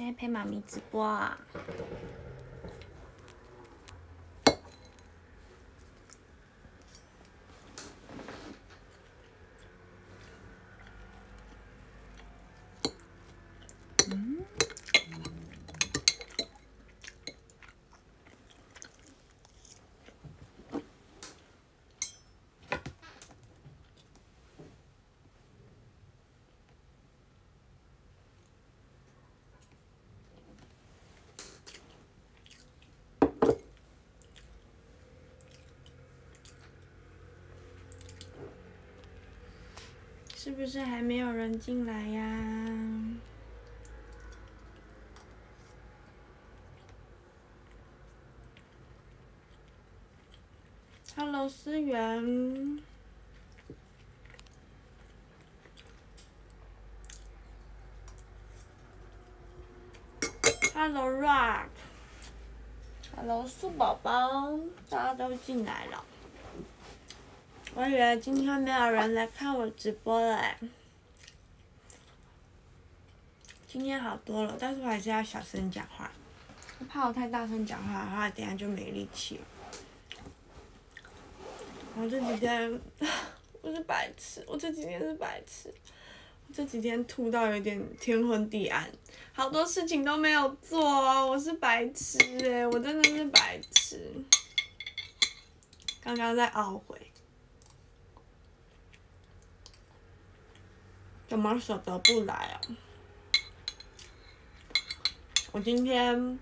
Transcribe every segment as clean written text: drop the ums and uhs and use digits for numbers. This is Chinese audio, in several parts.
天陪妈咪直播啊。是不是还没有人进来呀？Hello， 思源。Hello Rock。Hello 素宝宝，大家都进来了。我以为今天没有人来看我直播了哎。今天好多了，但是我还是要小声讲话，我怕我太大声讲话的话，等下就没力气了。我这几天，我是白痴，我这几天是白痴，我这几天吐到有点天昏地暗，好多事情都没有做哦，我是白痴哎，我真的是白痴。刚刚在懊悔，怎么舍得不来啊？我今天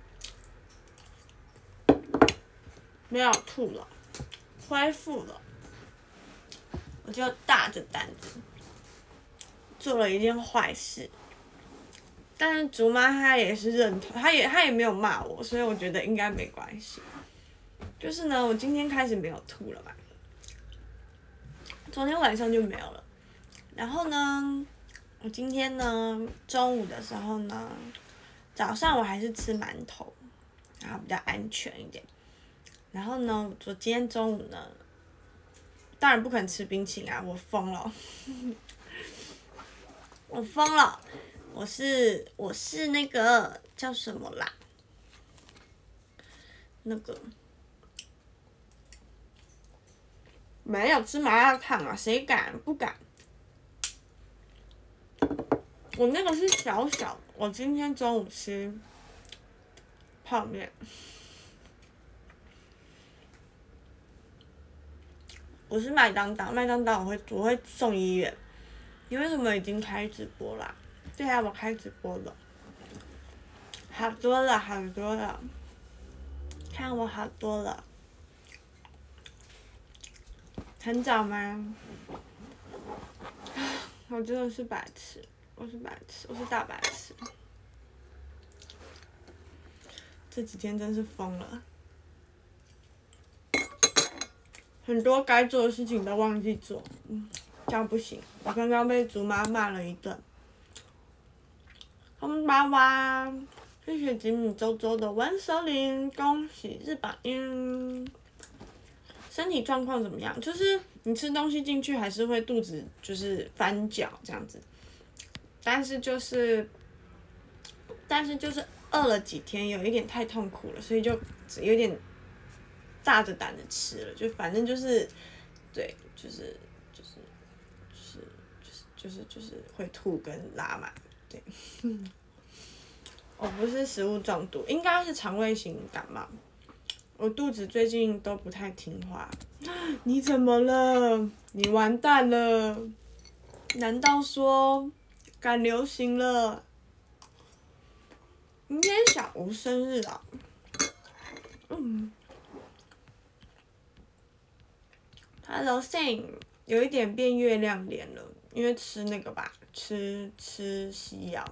没有吐了，恢复了，我就大着胆子做了一件坏事。但是竹妈她也是认同，她也没有骂我，所以我觉得应该没关系。就是呢，我今天开始没有吐了嘛，昨天晚上就没有了。然后呢，我今天呢中午的时候呢，早上我还是吃馒头，然后比较安全一点。然后呢，我今天中午呢，当然不可能吃冰淇淋啊，我疯了，我疯了，我是那个叫什么啦？那个没有吃麻辣烫啊，谁敢？不敢。我那个是小小的，我今天中午吃泡面。我是麦当当我会送医院。你为什么已经开直播啦？对啊，我开直播了，好多了，看我好多了，很早吗？我真的是白痴，我是大白痴。这几天真是疯了，很多该做的事情都忘记做，这样不行。我刚刚被竹妈骂了一顿。妈妈，谢谢吉米周周的温收铃，恭喜日榜1。身体状况怎么样？就是你吃东西进去还是会肚子就是翻搅这样子，但是就是饿了几天，有一点太痛苦了，所以就有点大着胆子吃了，就反正就是对，就是会吐跟拉嘛，对。我不是食物中毒，应该是肠胃型感冒。我肚子最近都不太听话。你怎么了？你完蛋了！难道说赶流行了？明天小吴生日啊。Hello Sing， 有一点变月亮脸了，因为吃那个吧，吃西药。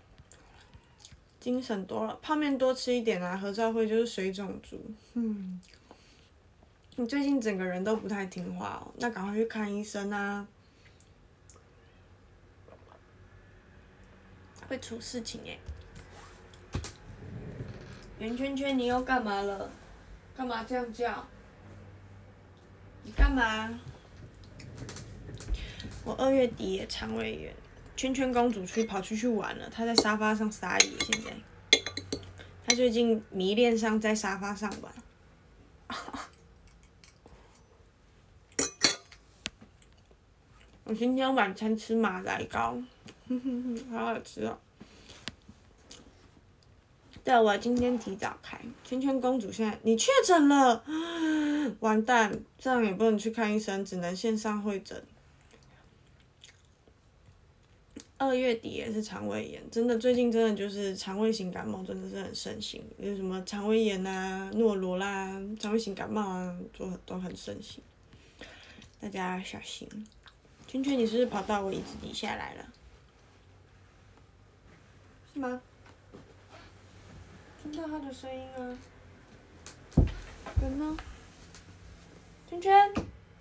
精神多了，泡面多吃一点啊！合照会就是水肿猪。你最近整个人都不太听话哦，那赶快去看医生啊！会出事情耶！圆圈圈，你又干嘛了？干嘛这样叫？你干嘛？我2月底也肠胃炎，圈圈公主跑出去玩了，她在沙发上撒野，现在。 他最近迷恋上在沙发上玩。我今天晚餐吃马来糕，好好吃哦。对，我今天提早开。圈圈公主现在你确诊了，完蛋，这样也不能去看医生，只能线上会诊。2月底也是肠胃炎，真的最近真的就是肠胃型感冒真的是很盛行，有什么肠胃炎啊、诺罗啦、肠胃型感冒啊，都很盛行，大家小心。圈圈，你是不是跑到我椅子底下来了？是吗？听到他的声音啊。人呢？圈圈？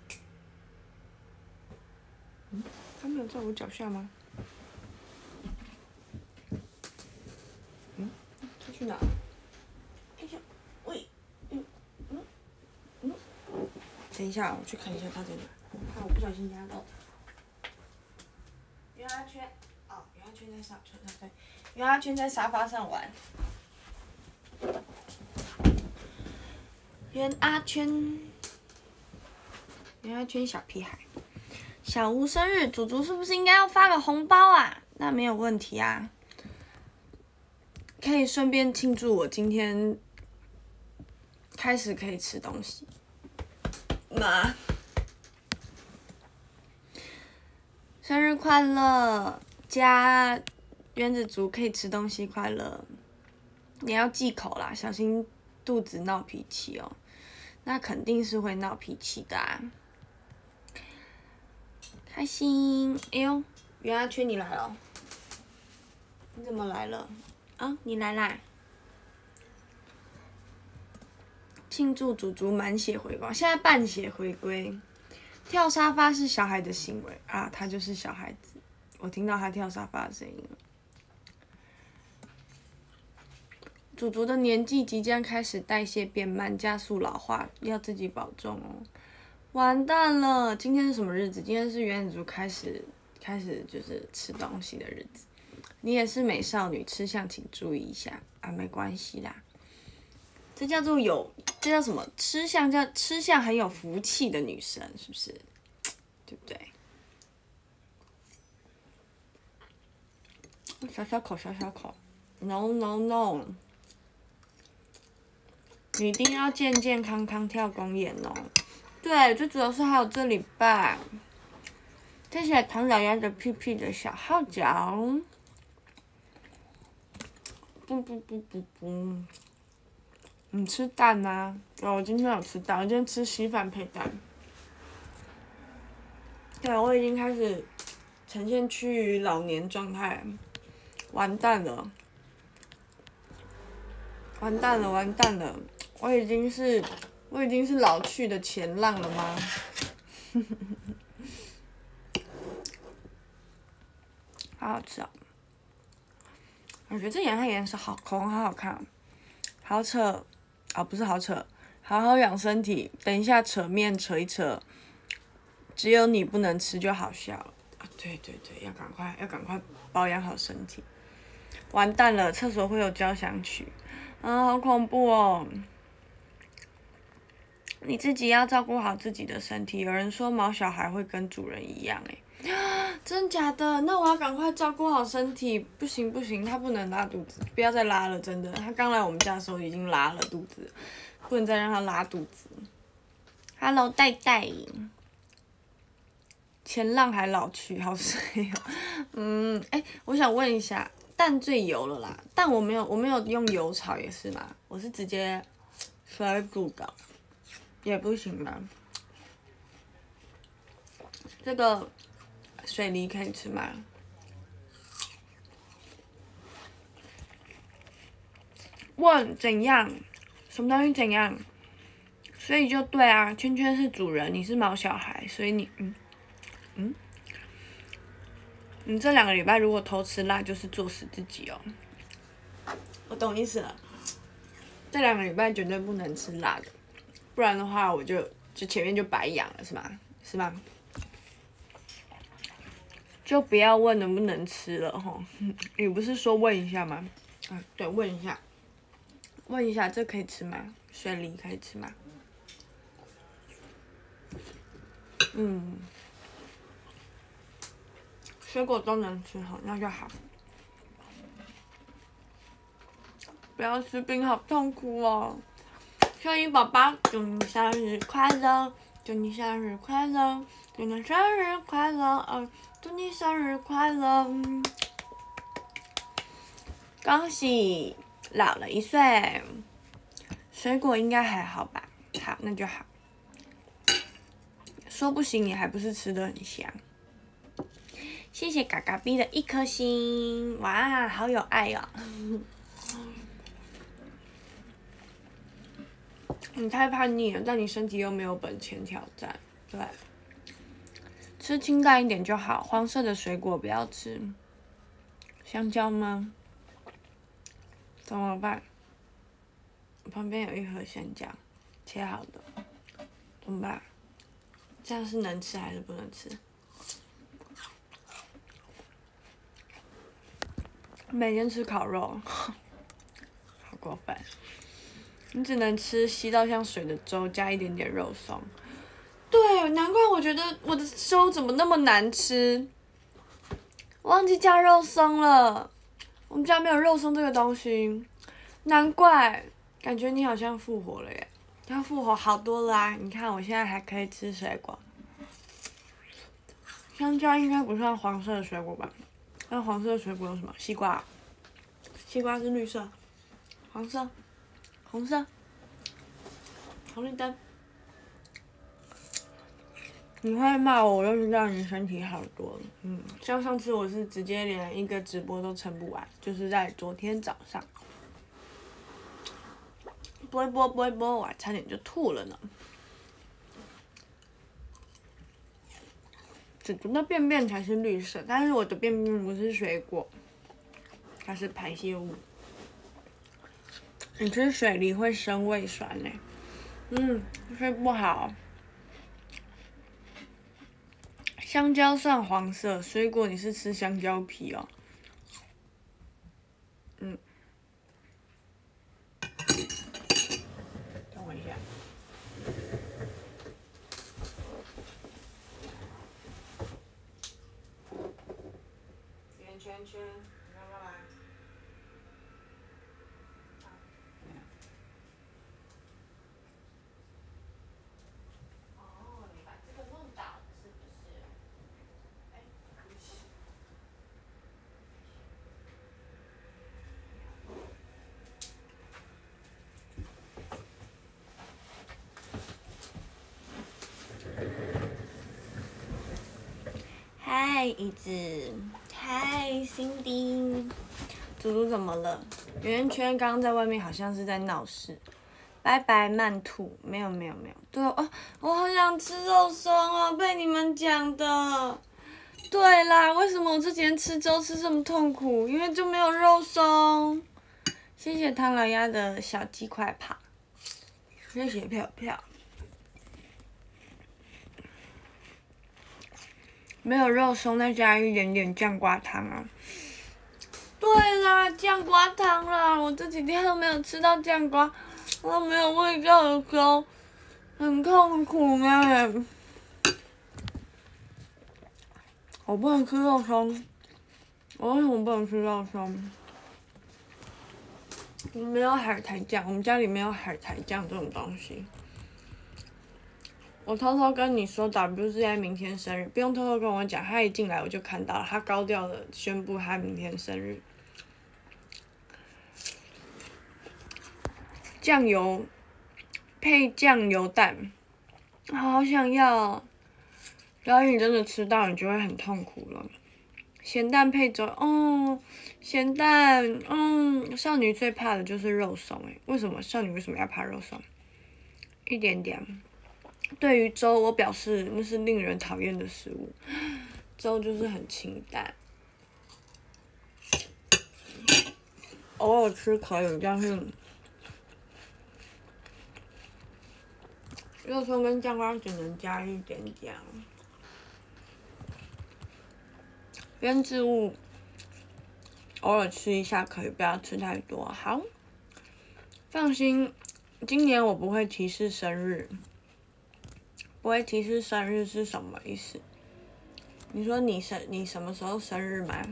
他没有在我脚下吗？他去哪？哎呀，喂，等一下，我去看一下他在哪。怕我不小心压到他。袁阿圈，哦，袁阿圈在沙对，袁阿圈在沙发上玩。袁阿圈小屁孩，小吴生日，祖祖是不是应该要发个红包啊？那没有问题啊，可以顺便庆祝我今天开始可以吃东西。妈，生日快乐！加原子族可以吃东西快乐，你要忌口啦，小心肚子闹脾气哦。那肯定是会闹脾气的啊。开心！哎呦，袁阿圈你来了，你怎么来了？啊，你来啦！庆祝祖祖满血回归，现在半血回归。跳沙发是小孩的行为啊，他就是小孩子。我听到他跳沙发的声音了。祖祖的年纪即将开始代谢变慢，加速老化，要自己保重哦。完蛋了，今天是什么日子？今天是原子族开始就是吃东西的日子。你也是美少女，吃相请注意一下啊，没关系啦。这叫什么？吃相很有福气的女生，是不是？对不对？小小口，no no no， 你一定要健健康康跳公演哦。对，最主要是还有这礼拜，谢谢唐老鸭的屁屁的小号角。不，你吃蛋啊？哦，我今天有吃蛋，我今天吃稀饭配蛋。对，我已经开始呈现趋于老年状态，完蛋了！我已经是老去的前浪了吗？好好吃哦！我觉得这颜色口红好好看，好扯，不是好扯，好好养身体。等一下扯面扯一扯，只有你不能吃就好笑了啊！对，要赶快保养好身体。完蛋了，厕所会有交响曲，啊，好恐怖哦！你自己要照顾好自己的身体。有人说毛小孩会跟主人一样，真假的？那我要赶快照顾好身体。不行，他不能拉肚子，不要再拉了，真的。他刚来我们家的时候已经拉了肚子，不能再让他拉肚子。Hello， 戴戴，前浪还老去，好衰哦。我想问一下，蛋最油了啦，但我没有用油炒也是嘛，我是直接水煮的，也不行吗？这个水梨可以吃吗？问怎样？什么东西怎样？所以就对啊，圈圈是主人，你是毛小孩，所以你你这2个礼拜如果偷吃辣，就是作死自己哦。我懂意思了，这2个礼拜绝对不能吃辣的，不然的话我就前面就白养了，是吗？就不要问能不能吃了吼，你不是说问一下吗？对，问一下。 问一下，这可以吃吗？水梨可以吃吗？水果都能吃哈，那就好。不要吃冰，好痛苦哦。秀英宝宝，祝你生日快乐！祝你生日快乐！祝你生日快乐！祝你生日快乐！恭喜老了1岁。水果应该还好吧？好，那就好。说不行，你还不是吃得很香。谢谢嘎嘎 B 的1颗星，哇，好有爱哦！你太叛逆了，但你身体又没有本钱挑战，对。吃清淡一点就好，黄色的水果不要吃。香蕉吗？怎么办？旁边有一盒香蕉，切好的，怎么办？这样是能吃还是不能吃？每天吃烤肉，好过分！你只能吃稀到像水的粥，加一点点肉松。对，难怪我觉得我的粥怎么那么难吃，忘记加肉松了。我们家没有肉松这个东西，难怪。感觉你好像复活了耶，要复活好多了啊！你看我现在还可以吃水果。香蕉应该不算黄色的水果吧？那黄色的水果有什么？西瓜。西瓜是绿色，黄色，红色，红绿灯。你会骂我，我就是让你身体好多了。像上次我是直接连一个直播都撑不完，就是在昨天早上，播一播，我还差点就吐了呢。主子的便便才是绿色，但是我的便便不是水果，它是排泄物。你吃水梨会生胃酸嘞，睡不好。香蕉算黄色，水果你是吃香蕉皮哦。等我一下。圆圈圈，你要不要来？哦，你把这个弄倒了是不是？哎，对不起。嗨，椅子。嗨，Cindy。猪猪怎么了？圆圈刚刚在外面好像是在闹事。拜拜，慢吐。没有。对哦，我好想吃肉松哦，被你们讲的。对啦，为什么我之前吃粥吃这么痛苦？因为就没有肉松。谢谢唐老鸭的小鸡块跑，谢谢票票。没有肉松，再加一点点酱瓜汤啊。对啦，酱瓜汤啦，我这几天都没有吃到酱瓜，都没有味道的粥，很痛苦哎。我不能吃肉松，我为什么不能吃肉松？没有海苔酱，我们家里没有海苔酱这种东西。我偷偷跟你说 WZI 明天生日，不用偷偷跟我讲，他一进来我就看到了，他高调的宣布他明天生日。酱油配酱油蛋，好想要。然后你真的吃到，你就会很痛苦了。咸蛋配粥，咸蛋，少女最怕的就是肉松为什么少女为什么要怕肉松？一点点。对于粥，我表示那是令人讨厌的食物。粥就是很清淡，偶尔吃可以，但是肉松跟酱瓜只能加一点点。腌制物偶尔吃一下可以，不要吃太多。好， 放心，今年我不会提示生日。不会提示生日是什么意思？你说你什么时候生日吗？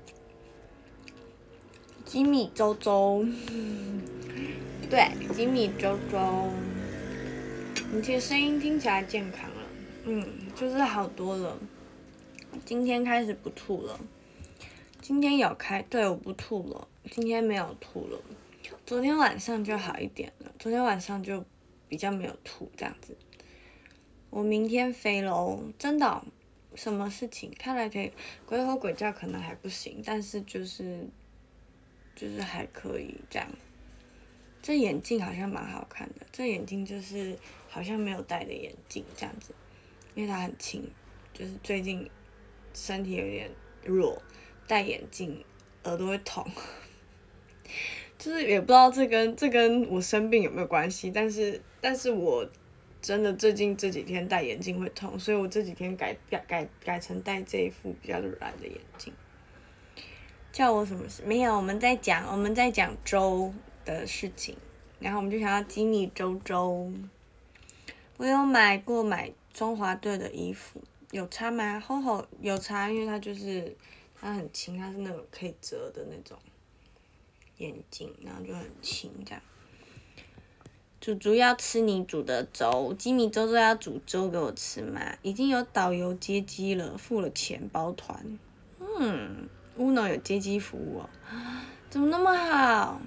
吉米周周，对，吉米周周，你其实声音听起来健康了，就是好多了。今天开始不吐了，今天有对，我不吐了，今天没有吐了。昨天晚上就好一点了，昨天晚上就比较没有吐这样子。我明天飞喽，真的什么事情？看来可以鬼吼鬼叫，可能还不行，但是就是还可以这样。这眼镜好像蛮好看的，这眼镜就是好像没有戴的眼镜这样子，因为它很轻，就是最近身体有点弱，戴眼镜耳朵会痛，就是也不知道这跟我生病有没有关系，但是我真的最近这几天戴眼镜会痛，所以我这几天改成戴这一副比较软的眼镜。叫我什么事？没有，我们在讲粥的事情，然后我们就想要吉米粥粥。我有买中华队的衣服，有差吗？有差，因为它很轻，它是那种可以折的那种眼镜，然后就很轻这样。煮煮要吃你煮的粥，吉米粥粥要煮粥给我吃吗？已经有导游接机了，付了钱包团。Uno 有接机服务哦，怎么那么好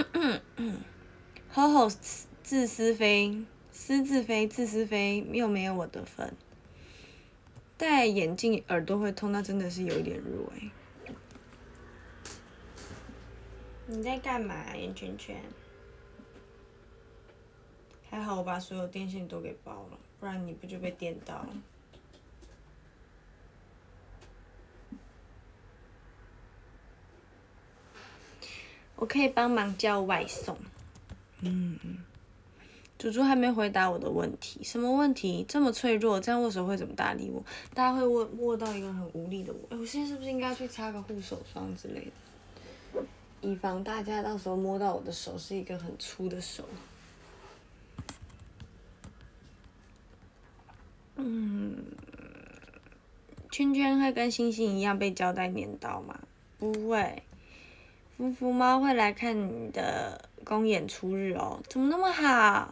？Ho 自私飞，私自飞，自私飞，又没有我的份。戴眼镜耳朵会痛，那真的是有一点弱欸。你在干嘛，眼圈圈？还好我把所有电线都给包了，不然你不就被电到了。我可以帮忙叫外送。猪猪还没回答我的问题，什么问题？这么脆弱，这样握手会怎么搭理我？大家会握到一个很无力的我。我现在是不是应该去擦个护手霜之类的，以防大家到时候摸到我的手是一个很粗的手。圈圈会跟星星一样被胶带粘到吗？不会。福福猫会来看你的公演出日哦，怎么那么好？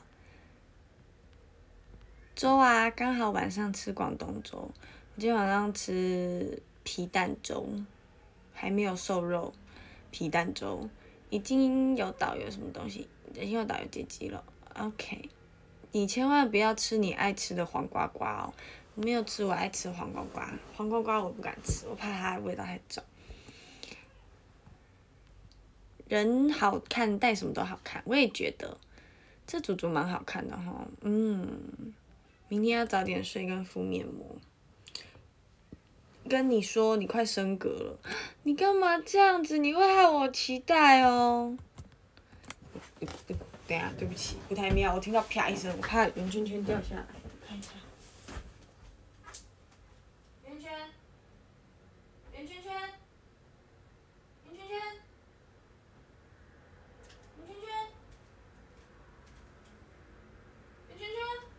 粥啊，刚好晚上吃广东粥，我今天晚上吃皮蛋粥，还没有瘦肉，皮蛋粥已经有导游什么东西，已经有导游接机了 ，OK。你千万不要吃你爱吃的黄瓜瓜哦，我没有吃我爱吃的黄瓜瓜，黄瓜瓜我不敢吃，我怕它的味道太重。人好看，戴什么都好看，我也觉得，这猪猪蛮好看的哈，明天要早点睡跟敷面膜。跟你说，你快升格了，你干嘛这样子？你会害我期待哦。等下，对不起，不太妙，我听到啪一声，我怕圆圈圈掉下来，看一下。圆圈，圆圈圈，圆圈圈，圆圈圈，圆圈圈。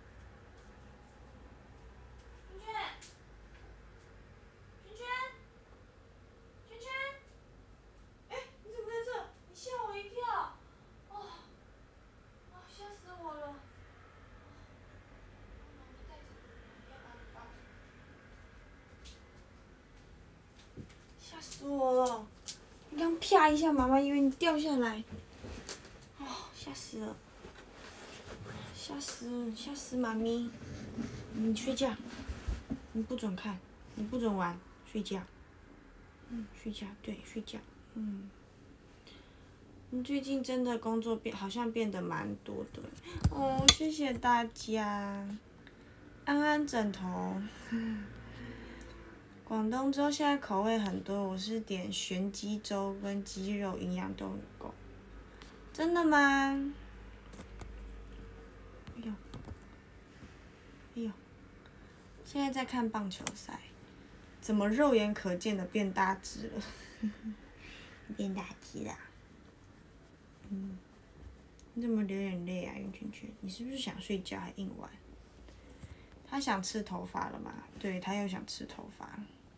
吓死我了！你刚啪一下，妈妈以为你掉下来，吓死了！吓死妈咪！你睡觉，你不准看，你不准玩，睡觉。睡觉，对，睡觉。你最近真的工作好像变得蛮多的哦，谢谢大家。安安枕头。广东粥现在口味很多，我是点玄鸡粥跟鸡肉，营养都很够。真的吗？哎呦！现在在看棒球赛，怎么肉眼可见的变大只了？变大只啦！ 你怎么流眼泪啊，圆圈圈？你是不是想睡觉还硬玩？他想吃头发了吗？对，他又想吃头发。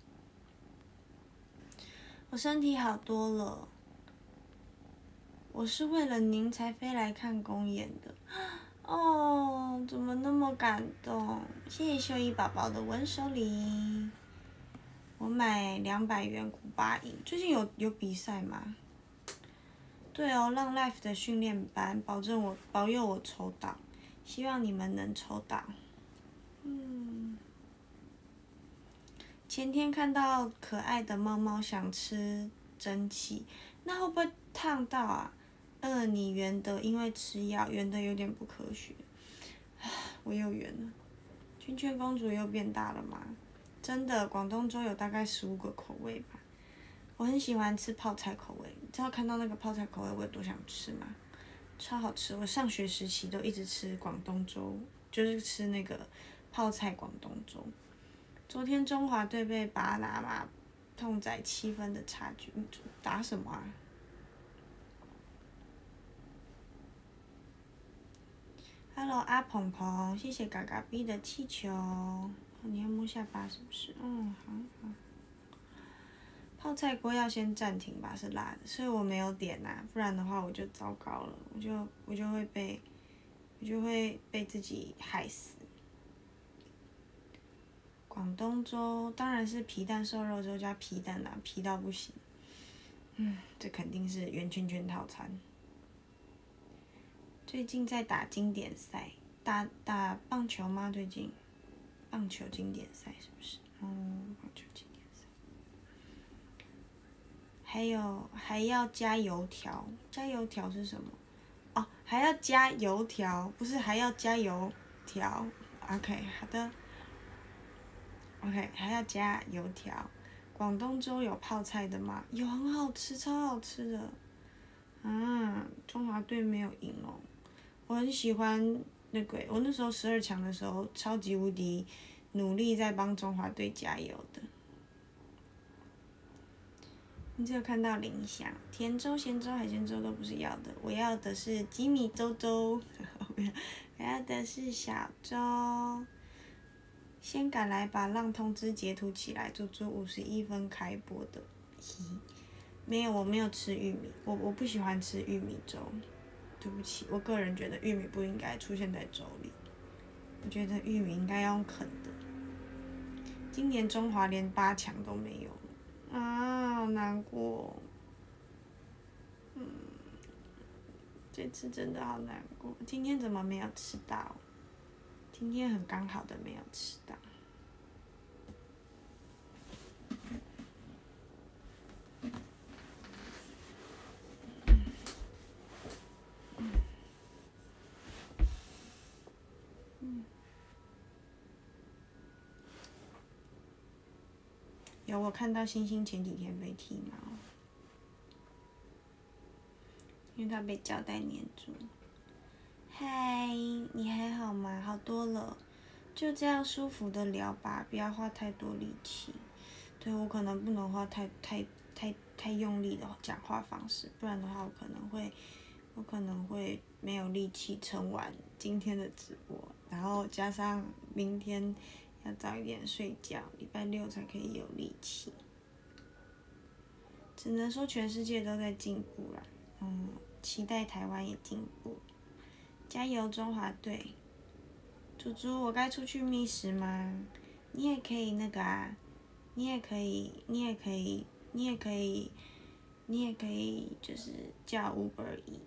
我身体好多了。我是为了您才飞来看公演的。哦，怎么那么感动？谢谢秀一宝宝的文手礼。我买200元古巴银。最近有比赛吗？对哦，浪 Life 的训练班，保佑我抽到，希望你们能抽到。前天看到可爱的猫猫想吃蒸汽，那会不会烫到啊？你圆的，因为吃药圆的有点不科学。我又圆了。圈圈公主又变大了吗？真的，广东粥有大概15个口味吧。我很喜欢吃泡菜口味，你知道看到那个泡菜口味我有多想吃吗？超好吃！我上学时期都一直吃广东粥，就是吃那个泡菜广东粥。昨天中华队被巴拿马痛宰7分的差距，打什么啊？Hello， 阿鹏鹏，谢谢嘎嘎 B 的气球。你要摸下巴是不是？好。泡菜锅要先暂停吧，是辣的，所以我没有点啊，不然的话我就糟糕了，我就会被自己害死。广东粥当然是皮蛋瘦肉粥加皮蛋啦，皮到不行。这肯定是圆圈圈套餐。最近在打经典赛，打棒球吗？最近棒球经典赛是不是？棒球经典赛。还要加油条，加油条是什么？哦，还要加油条，不是还要加油条。OK， 好的。OK， 还要加油条。广东粥有泡菜的吗？有，很好吃，超好吃的。中华队没有赢哦。我很喜欢那个，我那时候12强的时候，超级无敌努力在帮中华队加油的。你只有看到联想，甜粥、咸粥、海鲜粥都不是要的，我要的是吉米粥粥，我要的是小粥。先赶来把浪通知截图起来，足足51分开播的。没有，我没有吃玉米，我不喜欢吃玉米粥。对不起，我个人觉得玉米不应该出现在粥里，我觉得玉米应该要用啃的。今年中华连8强都没有。好难过。这次真的好难过。今天怎么没有吃到？今天很刚好的没有吃到。有，我看到星星前几天被剃毛，因为他被胶带粘住。嗨，你还好吗？好多了，就这样舒服的聊吧，不要花太多力气。对，我可能不能花太用力的讲话方式，不然的话我可能会没有力气撑完今天的直播，然后加上明天要早一点睡觉，礼拜6才可以有力气。只能说全世界都在进步啦，期待台湾也进步，加油中华队！猪猪，我该出去觅食吗？你也可以那个啊，你也可以就是叫 Uber E。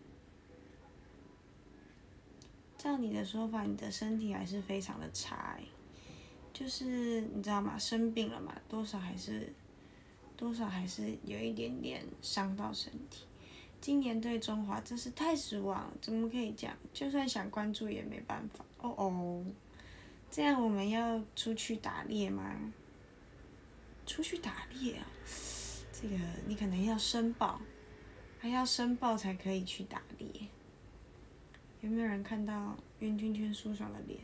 照你的说法，你的身体还是非常的差就是你知道吗？生病了嘛，多少还是有一点点伤到身体。今年对中华真是太失望了，怎么可以这样？就算想关注也没办法。这样我们要出去打猎吗？出去打猎啊？这个你可能要申报，还要申报才可以去打猎。有没有人看到圆圈圈舒爽的脸？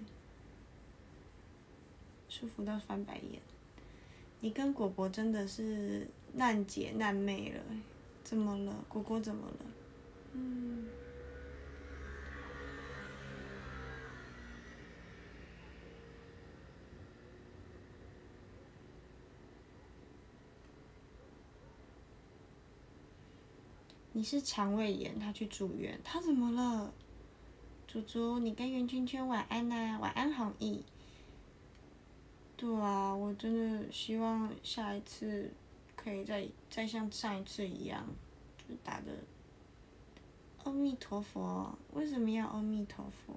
舒服到翻白眼。你跟果果真的是难姐难妹了，怎么了？果果怎么了？ 你是肠胃炎，他去住院，他怎么了？猪猪，你跟圆圈圈晚安呐、晚安弘毅。对啊，我真的希望下一次可以再像上一次一样，就打的阿弥陀佛。为什么要阿弥陀佛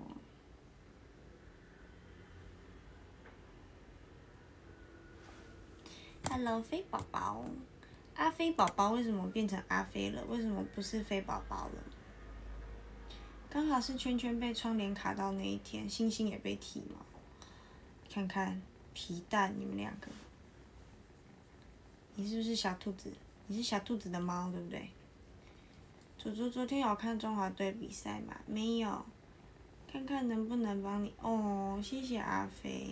？Hello， 飞宝宝，阿飞宝宝为什么变成阿飞了？为什么不是飞宝宝了？刚好是圈圈被窗帘卡到那一天，星星也被剃毛。看看皮蛋，你们两个，你是不是小兔子？你是小兔子的猫，对不对？猪猪昨天有看中华队比赛吗？没有，看看能不能帮你哦，谢谢阿飞。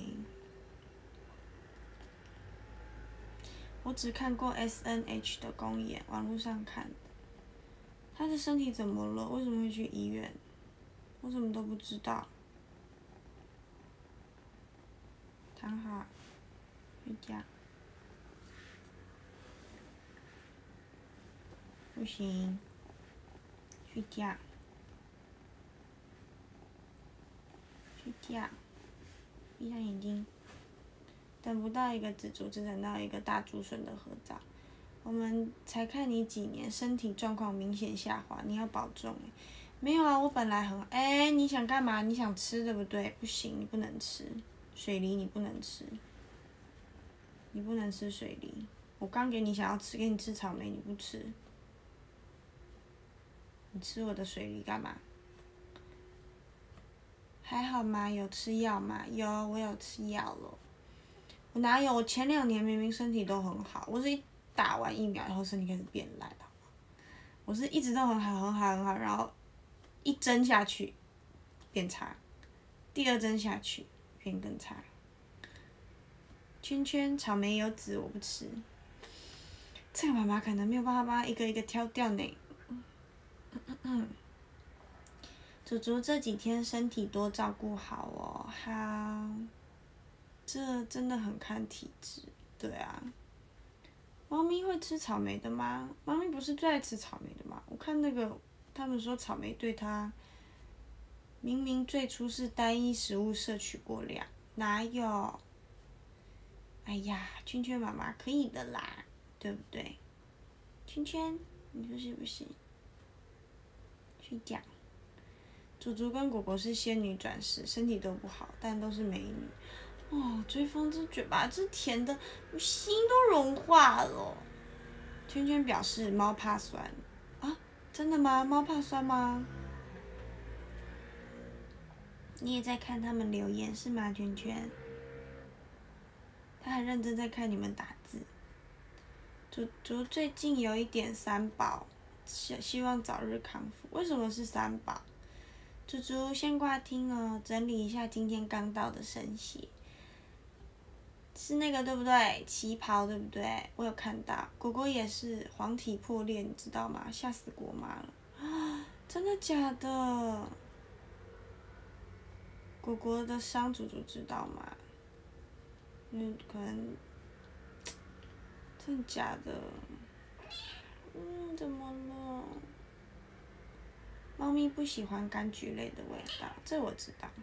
我只看过 SNH 的公演，网络上看的。他的身体怎么了？为什么会去医院？我什么都不知道。躺好，睡觉。不行，睡觉。睡觉，闭上眼睛。等不到一个紫竹，只等到一个大竹笋的合照。我们才看你几年，身体状况明显下滑，你要保重没有啊，我本来很你想干嘛？你想吃对不对？不行，你不能吃水梨，你不能吃，你不能吃水梨。我刚给你想要吃，给你吃草莓，你不吃，你吃我的水梨干嘛？还好吗？有吃药吗？有，我有吃药了。我哪有？我前2年明明身体都很好，我是一打完疫苗以后身体开始变烂的。我是一直都很好很好很好，然后一针下去变差，第2针下去变更差。圈圈草莓有籽我不吃，这个妈妈可能没有办法把它一个一个挑掉呢。祖祖这几天身体多照顾好哦，好。这真的很看体质，对啊。猫咪会吃草莓的吗？猫咪不是最爱吃草莓的吗？我看那个，他们说草莓对它，明明最初是单一食物摄取过量，哪有？哎呀，圈圈妈妈可以的啦，对不对？圈圈，你说是不是？睡觉。祖祖跟果果是仙女转世，身体都不好，但都是美女。哦，追风这嘴巴这甜的，我心都融化了。圈圈表示猫怕酸，啊，真的吗？猫怕酸吗？你也在看他们留言是吗？圈圈，他很认真在看你们打字。竹最近有一点三宝，希望早日康复。为什么是三宝？竹先挂听哦，整理一下今天刚到的生血。是那个对不对？旗袍对不对？我有看到，果果也是黄体破裂，你知道吗？吓死果妈了！啊，真的假的？果果的伤竹知道吗？可能真的假的？怎么了？猫咪不喜欢柑橘类的味道，这我知道。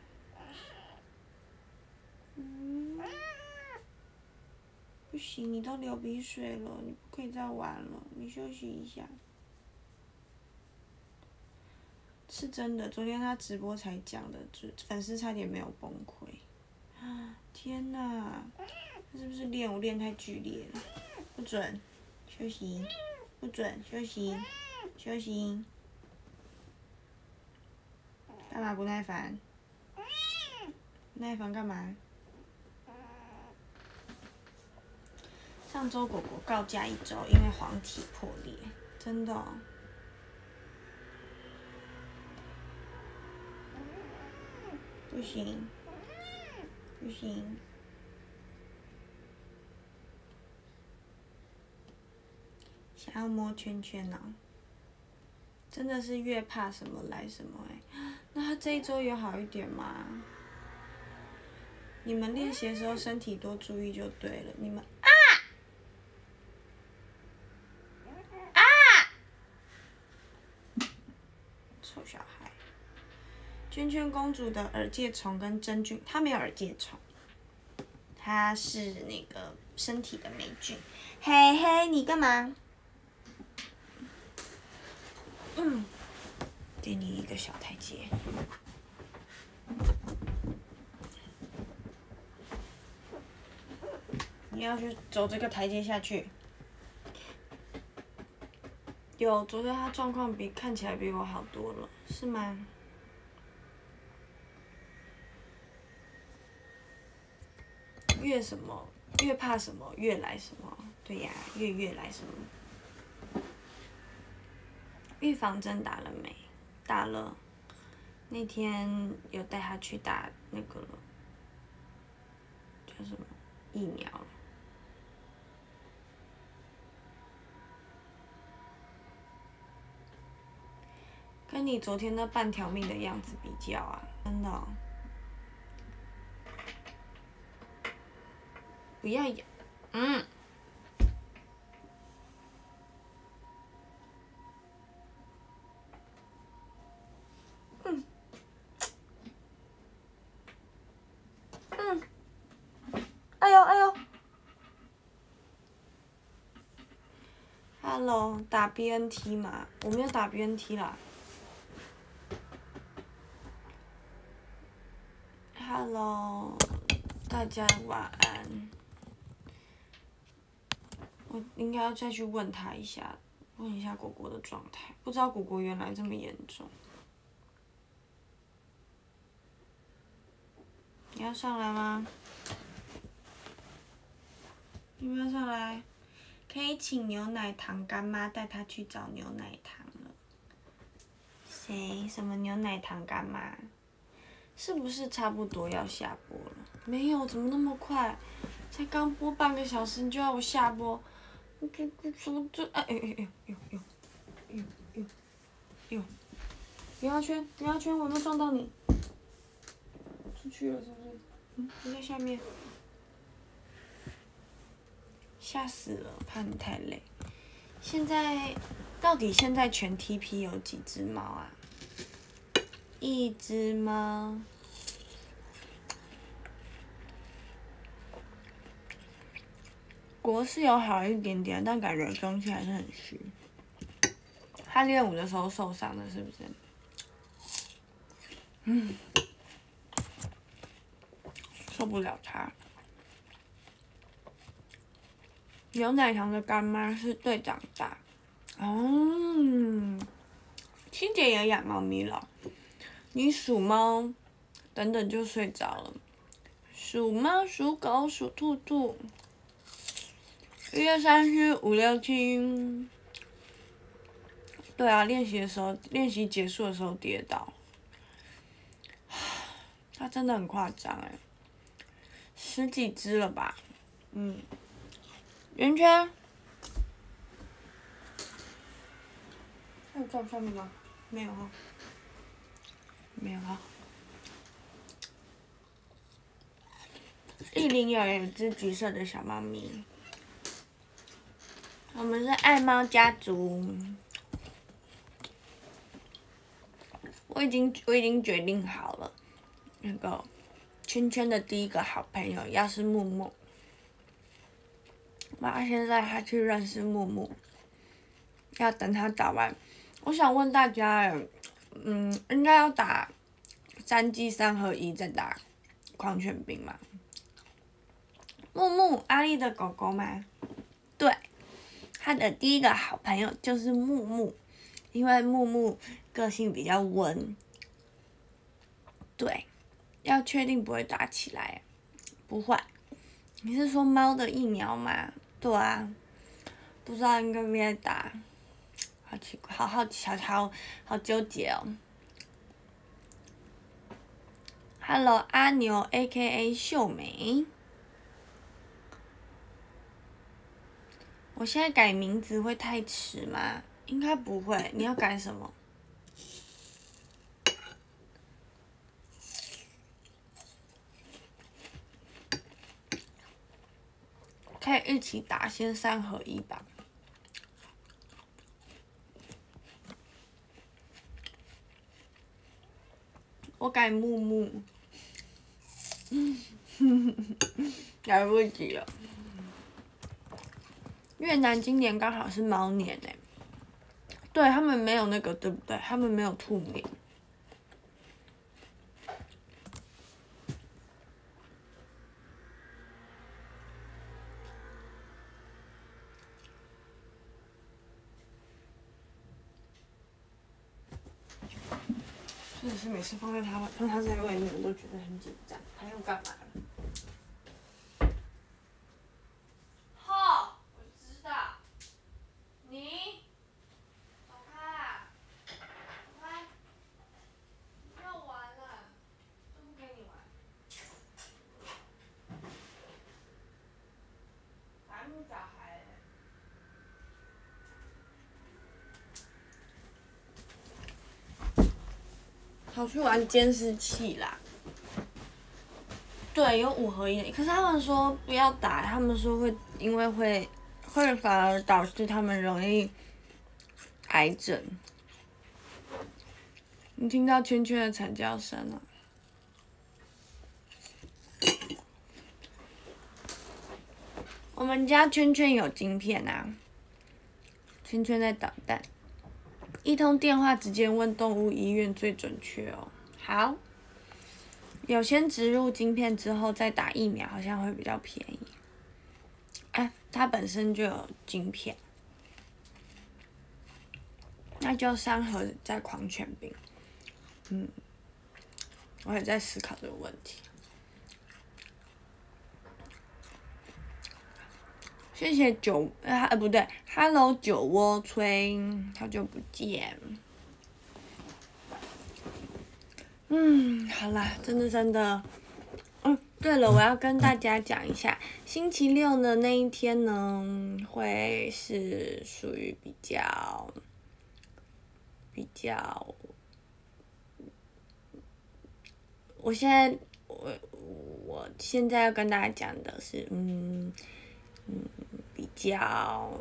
不行，你都流鼻水了，你不可以再玩了，你休息一下。是真的，昨天他直播才讲的，粉丝差点没有崩溃。啊，天哪！他是不是练舞练太剧烈了？不准休息，不准休息，休息。干嘛不耐烦？不耐烦干嘛？上周果果告假1周，因为黄体破裂，真的、哦。不行，不行。想要摸圈圈哦，真的是越怕什么来什么那他这1周有好一点吗？你们练习的时候身体多注意就对了，你们小孩。圈圈公主的耳疥虫跟真菌，它没有耳疥虫，它是那个身体的霉菌。嘿嘿，你干嘛？给你一个小台阶。你要去走这个台阶下去。有，昨天他状况看起来比我好多了，是吗？越什么越怕什么，越来什么。对呀，越来什么。预防针打了没？打了。那天有带他去打那个叫什么疫苗了。跟你昨天那半条命的样子比较啊，真的哦。不要咬，哎呦哎呦 ，Hello， 打 BNT 嘛？我没有打 BNT 啦。Hello， 大家晚安。我应该要再去问他一下，问一下果果的状态。不知道果果原来这么严重。你要上来吗？你们要上来？可以请牛奶糖干妈带他去找牛奶糖了。谁？什么牛奶糖干妈？是不是差不多要下播了？没有，怎么那么快？才刚播半个小时，你就要我下播？怎么这？哎！不要圈，我有没有撞到你？出去了是不是？你在下面。吓死了，怕你太累。到底现在全 TP 有几只猫啊？1只猫。国是有好一点点，但感觉中期还是很虚。他练舞的时候受伤了，是不是？受不了他。牛奶糖的干妈是队长大。欣姐也养猫咪了。你属猫，等等就睡着了。属猫、属狗、属兔兔。1月30、5、6、7。对啊，练习结束的时候跌倒。他真的很夸张哎，10几只了吧？圆圈。还有在上面吗？没有哈。没有哈。101有一只橘色的小猫咪。我们是爱猫家族。我已经决定好了，那个圈圈的第一个好朋友要是木木，我要先带他去认识木木，要等他打完。我想问大家，应该要打3剂3合1再打狂犬病吗？木木，阿丽的狗狗吗？对，他的第一个好朋友就是木木，因为木木个性比较温。对，要确定不会打起来。不会。你是说猫的疫苗吗？对啊，不知道应该不应该打，好奇怪，好纠结哦。Hello， 阿牛 ，A.K.A 秀美。我现在改名字会太迟吗？应该不会。你要改什么？可以一起打，先3合1吧。 我改木木，来不及了。越南今年刚好是猫年哎，对他们没有那个，对不对？他们没有兔年。真的是每次放他在外面，我都觉得很紧张。他要干嘛了？好，我知道。你走开啊！走开！要玩了，就不跟你玩。烦死小孩了。跑去玩监视器啦。对，有5合1，可是他们说不要打，他们说因为会反而导致他们容易癌症。你听到圈圈的惨叫声了？我们家圈圈有晶片啊，圈圈在捣蛋。1通电话直接问动物医院最准确哦。好，有先植入晶片之后再打疫苗，好像会比较便宜。它本身就有晶片，那就3盒再狂犬病。我也在思考这个问题。谢谢不对 ，Hello 酒窝吹，好久不见。好啦，真的。对了，我要跟大家讲一下，星期六的那一天呢，会是属于比较，我现在要跟大家讲的是，比较，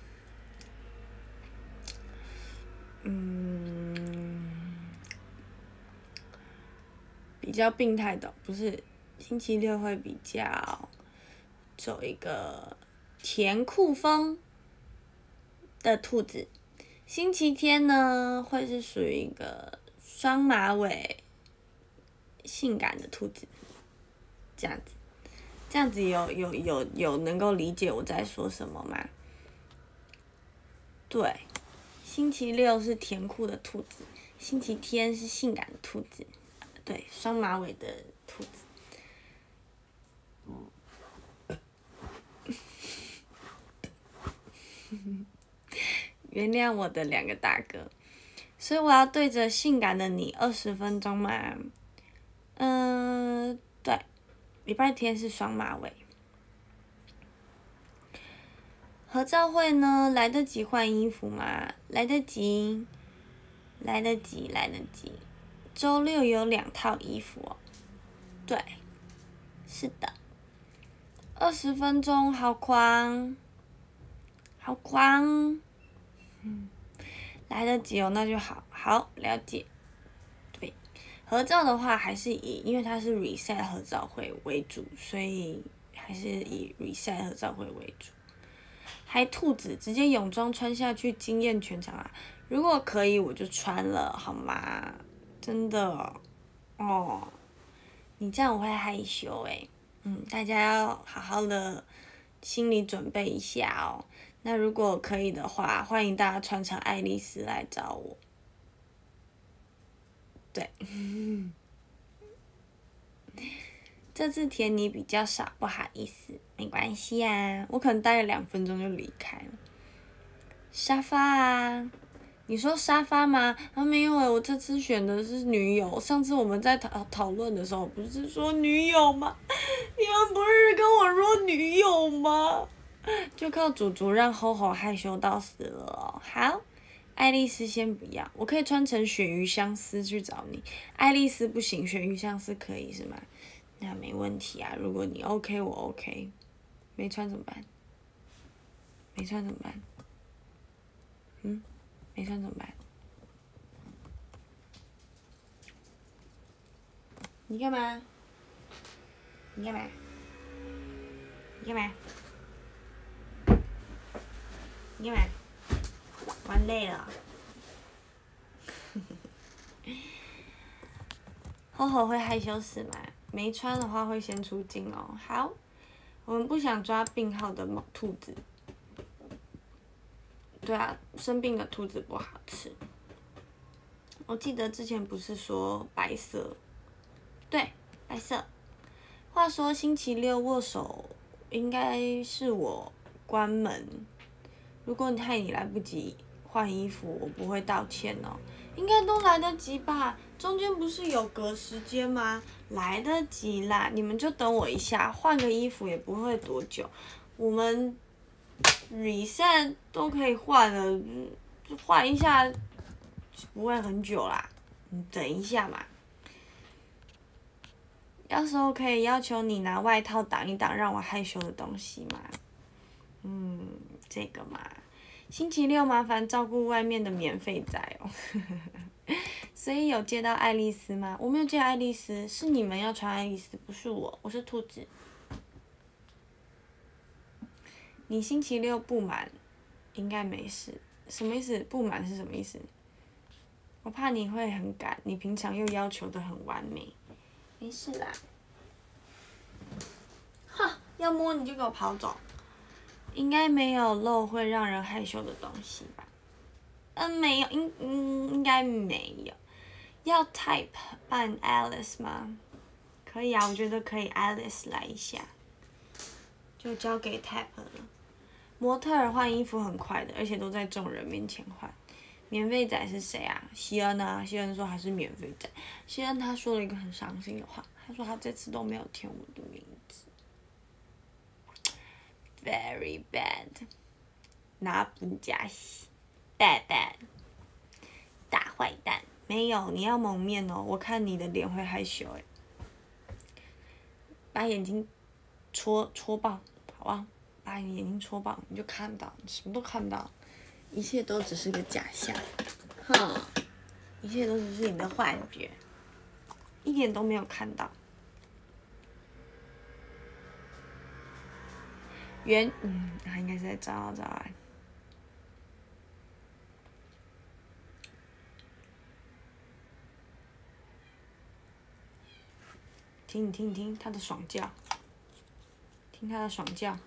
比较病态的，不是。星期六会比较走一个甜酷风的兔子，星期天呢会是属于一个双马尾、性感的兔子，这样子有能够理解我在说什么吗？对，星期六是甜酷的兔子，星期天是性感的兔子，对，双马尾的兔子。原谅我的2个大哥，所以我要对着性感的你20分钟吗？对，礼拜天是双马尾。合照会呢，来得及换衣服吗？来得及。周6有2套衣服哦。对，是的。20分钟，好狂。来得及哦，那就好，了解。对，合照的话还是因为它是 reset 合照会为主，所以还是以 reset 合照会为主。还兔子直接泳装穿下去惊艳全场啊！如果可以我就穿了，好吗？真的，哦，你这样我会害羞欸。大家要好好的心理准备一下哦。那如果可以的话，欢迎大家穿成爱丽丝来找我。对，这次甜你比较少，不好意思，没关系啊，我可能待了2分钟就离开了。沙发啊，你说沙发吗？没有我这次选的是女友。上次我们在讨论的时候，不是说女友吗？你们不是跟我说女友吗？就靠祖祖让吼吼害羞到死了哦。好，爱丽丝先不要，我可以穿成鳕鱼香丝去找你。爱丽丝不行，鳕鱼香丝可以是吗？那没问题啊，如果你 OK 我 OK， 没穿怎么办？没穿怎么办？没穿怎么办？ 你干嘛？你干嘛？你干嘛？你干嘛？玩累了。厚厚会害羞死吗？没穿的话会先出镜哦。好，我们不想抓病号的兔子。对啊，生病的兔子不好吃。我记得之前不是说白色，对，白色。话说星期六握手应该是我关门，如果你害你来不及换衣服，我不会道歉哦。应该都来得及吧？中间不是有隔时间吗？来得及啦，你们就等我一下，换个衣服也不会多久。我们 reset 都可以换了，换一下不会很久啦。你等一下嘛。到时候可以要求你拿外套挡一挡让我害羞的东西吗？这个嘛。星期六麻烦照顾外面的免费仔哦。所以有接到爱丽丝吗？我没有接爱丽丝，是你们要传爱丽丝，不是我，我是兔子。你星期六不满，应该没事。什么意思？不满是什么意思？我怕你会很赶，你平常又要求的很完美。没事啦。哼，要摸你就给我跑走。应该没有漏会让人害羞的东西吧？没有，应该没有。要 type 扮 Alice 吗？可以啊，我觉得可以 Alice 来一下，就交给 type 了。模特儿换衣服很快的，而且都在众人面前换。免费仔是谁啊？希恩啊，希恩说他是免费仔。希恩他说了一个很伤心的话，他说他这次都没有填我的名字。Very bad， 拿不加西 ，bad bad， 大坏蛋。没有，你要蒙面哦，我看你的脸会害羞哎。把眼睛戳爆，好不好？把你眼睛戳爆，你就看不到，你什么都看不到，一切都只是个假象，哼，一切都只是你的幻觉，一点都没有看到。他应该是在找啊。听他的爽叫，听他的爽叫。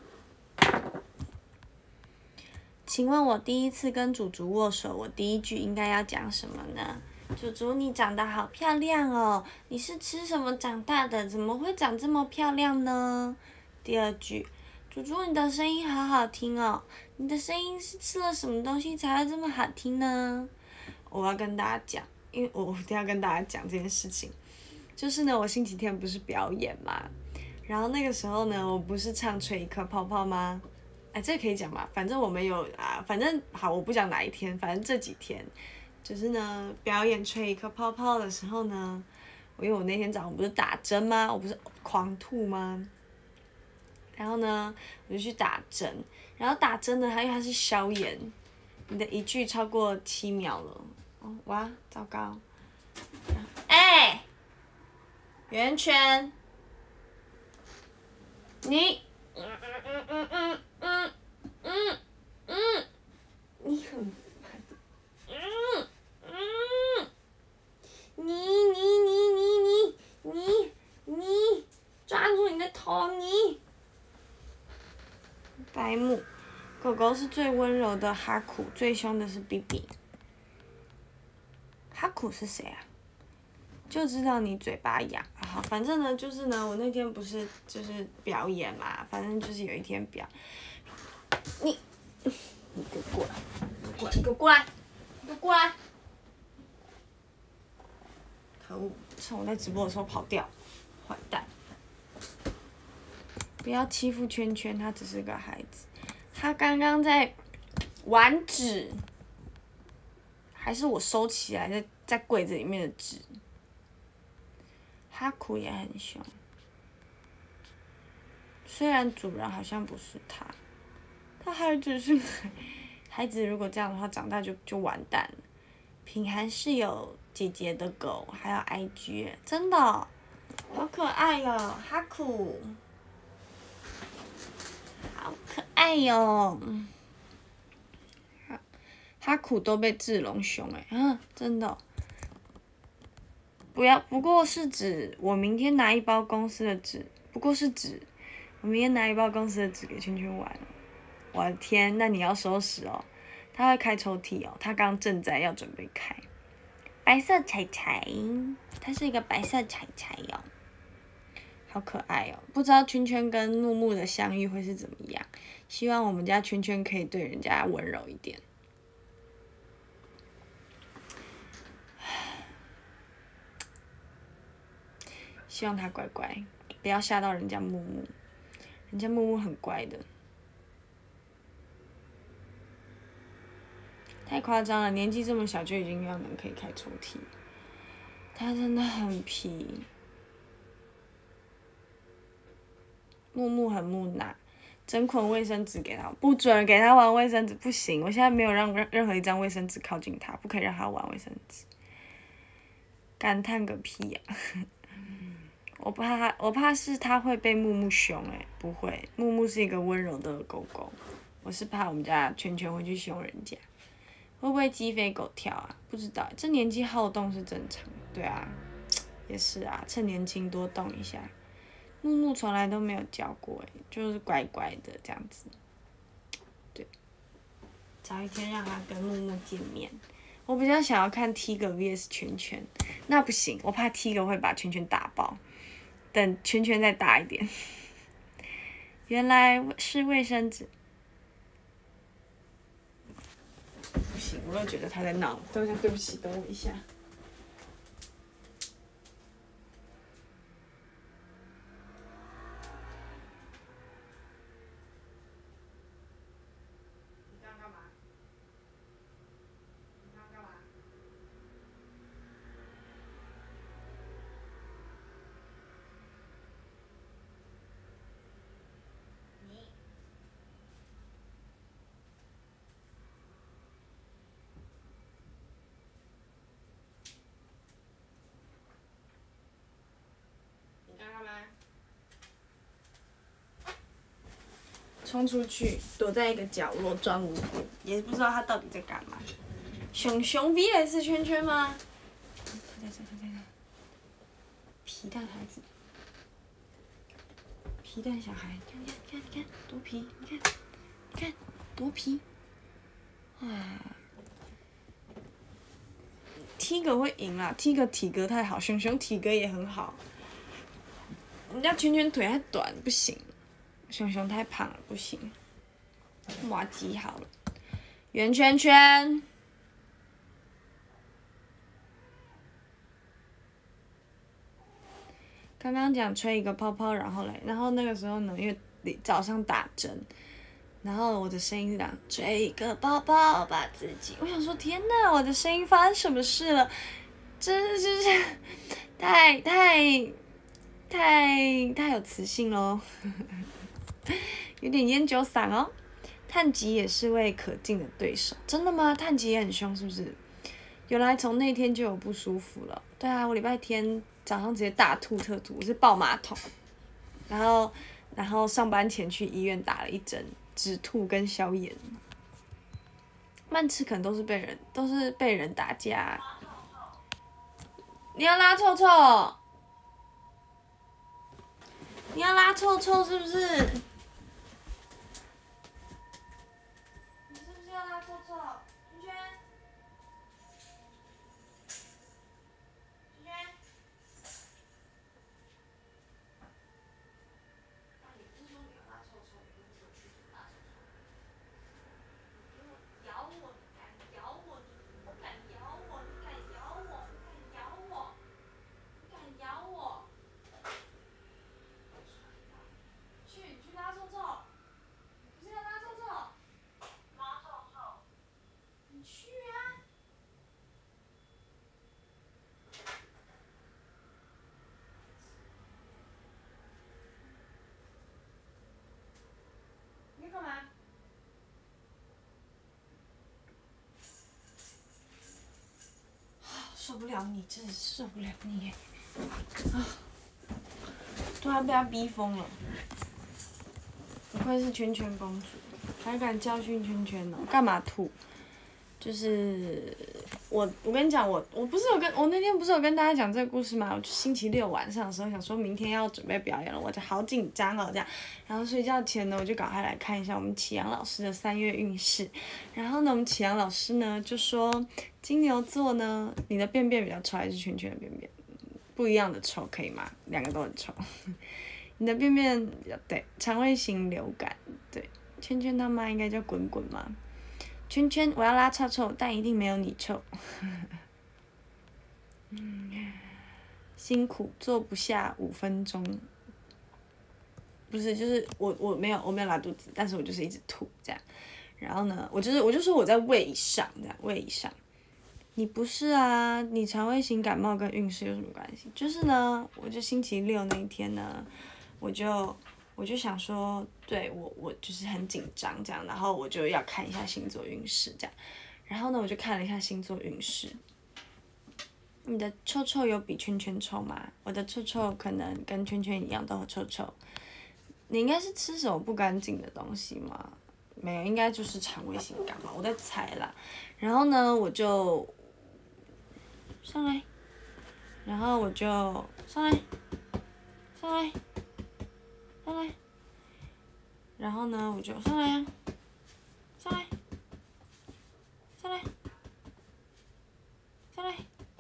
请问我第一次跟祖祖握手，我第一句应该要讲什么呢？祖祖，你长得好漂亮哦！你是吃什么长大的？怎么会长这么漂亮呢？第二句，祖祖，你的声音好好听哦！你的声音是吃了什么东西才会这么好听呢？我要跟大家讲，因为我一定要跟大家讲这件事情。就是呢，我星期天不是表演嘛，然后那个时候呢，我不是唱吹一颗泡泡吗？这可以讲吧，反正我们有啊，反正好，我不讲哪一天，反正这几天，就是呢，表演吹一颗泡泡的时候呢，因为我那天早上不是打针吗？我不是狂吐吗？然后呢，我就去打针，然后打针呢，因为它是消炎，你的一句超过7秒了，哇，糟糕！圆圈，你，你很烦，你抓住你的头，你，白目，狗狗是最温柔的哈库，最凶的是 BB。哈库是谁啊？就知道你嘴巴痒，好，反正呢，就是呢，我那天不是就是表演嘛，反正就是有一天你给我过来，你给我过来，可恶，趁我在直播的时候跑掉，坏蛋！不要欺负圈圈，他只是个孩子，他刚刚在玩纸，还是我收起来在柜子里面的纸。哈库也很凶，虽然主人好像不是他，他还只是孩子。如果这样的话，长大就完蛋了。品涵是有姐姐的狗，还有 IG， 真的， 好可爱哟、哦，哈库，好可爱哟、哦。哈库都被智龙凶真的、哦。不过是指我明天拿一包公司的纸，不过是指我明天拿一包公司的纸给圈圈玩。我的天，那你要收拾哦。他会开抽屉哦，他刚正在要准备开。白色彩彩，它是一个白色彩彩哦，好可爱哦。不知道圈圈跟木木的相遇会是怎么样？希望我们家圈圈可以对人家温柔一点。希望他乖乖，不要吓到人家木木。人家木木很乖的。太夸张了，年纪这么小就已经要能可以开抽屉，他真的很皮。木木很木讷，整捆卫生纸给他，不准给他玩卫生纸，不行！我现在没有让任何一张卫生纸靠近他，不可以让他玩卫生纸。感叹个屁呀、我怕是他会被木木凶不会，木木是一个温柔的狗狗，我是怕我们家圈圈会去凶人家。会不会鸡飞狗跳啊？不知道，这年纪好动是正常。对啊，也是啊，趁年轻多动一下。木木从来都没有教过就是乖乖的这样子。对，找一天让他跟木木见面。我比较想要看 Tiger vs 圈圈，那不行，我怕 Tiger 会把圈圈打爆。等圈圈再大一点。原来是卫生纸。不行，我又觉得他在闹。等一下，对不起，等我一下。你刚干嘛？你刚干嘛？你。冲出去，躲在一个角落装无辜，也不知道他到底在干嘛。熊熊 VS 圈圈吗？他在这。皮蛋孩子，皮蛋小孩，看，多皮，你看，多皮。Tiger 会赢啦 ，Tiger 体格太好，熊熊体格也很好。人家圈圈腿太短，不行。熊熊太胖了，不行。麻吉好了，圆圈圈。刚刚讲吹一个泡泡，然后那个时候呢，因为早上打针，然后我的声音是这样，吹一个泡泡把自己，我想说天哪，我的声音发生什么事了？真是太有磁性咯。有点烟酒嗓哦。炭吉也是位可敬的对手，真的吗？炭吉也很凶是不是？原来从那天就有不舒服了。对啊，我礼拜天早上直接大吐特吐，我是抱马桶，然后上班前去医院打了一针止吐跟消炎。慢吃可能都是被人打架。你要拉臭臭？你要拉臭臭是不是？你是不是要拉臭臭？圈圈。受不了你，真是受不了你！ 突然被他逼疯了。不愧是圈圈公主，还敢教训圈圈呢？干嘛吐？就是我跟你讲，我那天不是有跟大家讲这个故事吗？我星期六晚上的时候想说明天要准备表演了，我就好紧张哦这样。然后睡觉前呢，我就赶快来看一下我们启阳老师的3月运势。然后呢，我们启阳老师呢就说，金牛座呢，你的便便比较臭还是圈圈的便便？不一样的臭可以吗？2个都很臭。你的便便对，肠胃型流感对，圈圈他妈应该叫滚滚嘛。圈圈，我要拉臭臭，但一定没有你臭。辛苦坐不下5分钟，不是，就是我没有拉肚子，但是我就是一直吐这样。然后呢，我就说我在胃以上这样，胃以上。你不是啊？你肠胃型感冒跟运势有什么关系？就是呢，我就星期六那一天呢，我就想说，对我就是很紧张这样，然后我就要看一下星座运势这样，然后呢，我就看了一下星座运势。你的臭臭有比圈圈臭吗？我的臭臭可能跟圈圈一样都很臭臭。你应该是吃什么不干净的东西吗？没有，应该就是肠胃型感冒，我在猜啦。然后呢，我就上来，然后我就上来，上来。上来，然后呢，我就上来呀，上来，上来，上来，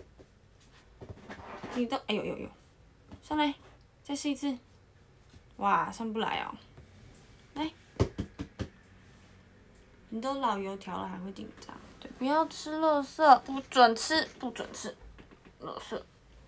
你都哎呦，上来，再试一次，哇，上不来哦，来，你都老油条了还会紧张，对，不要吃垃圾，不准吃，垃圾。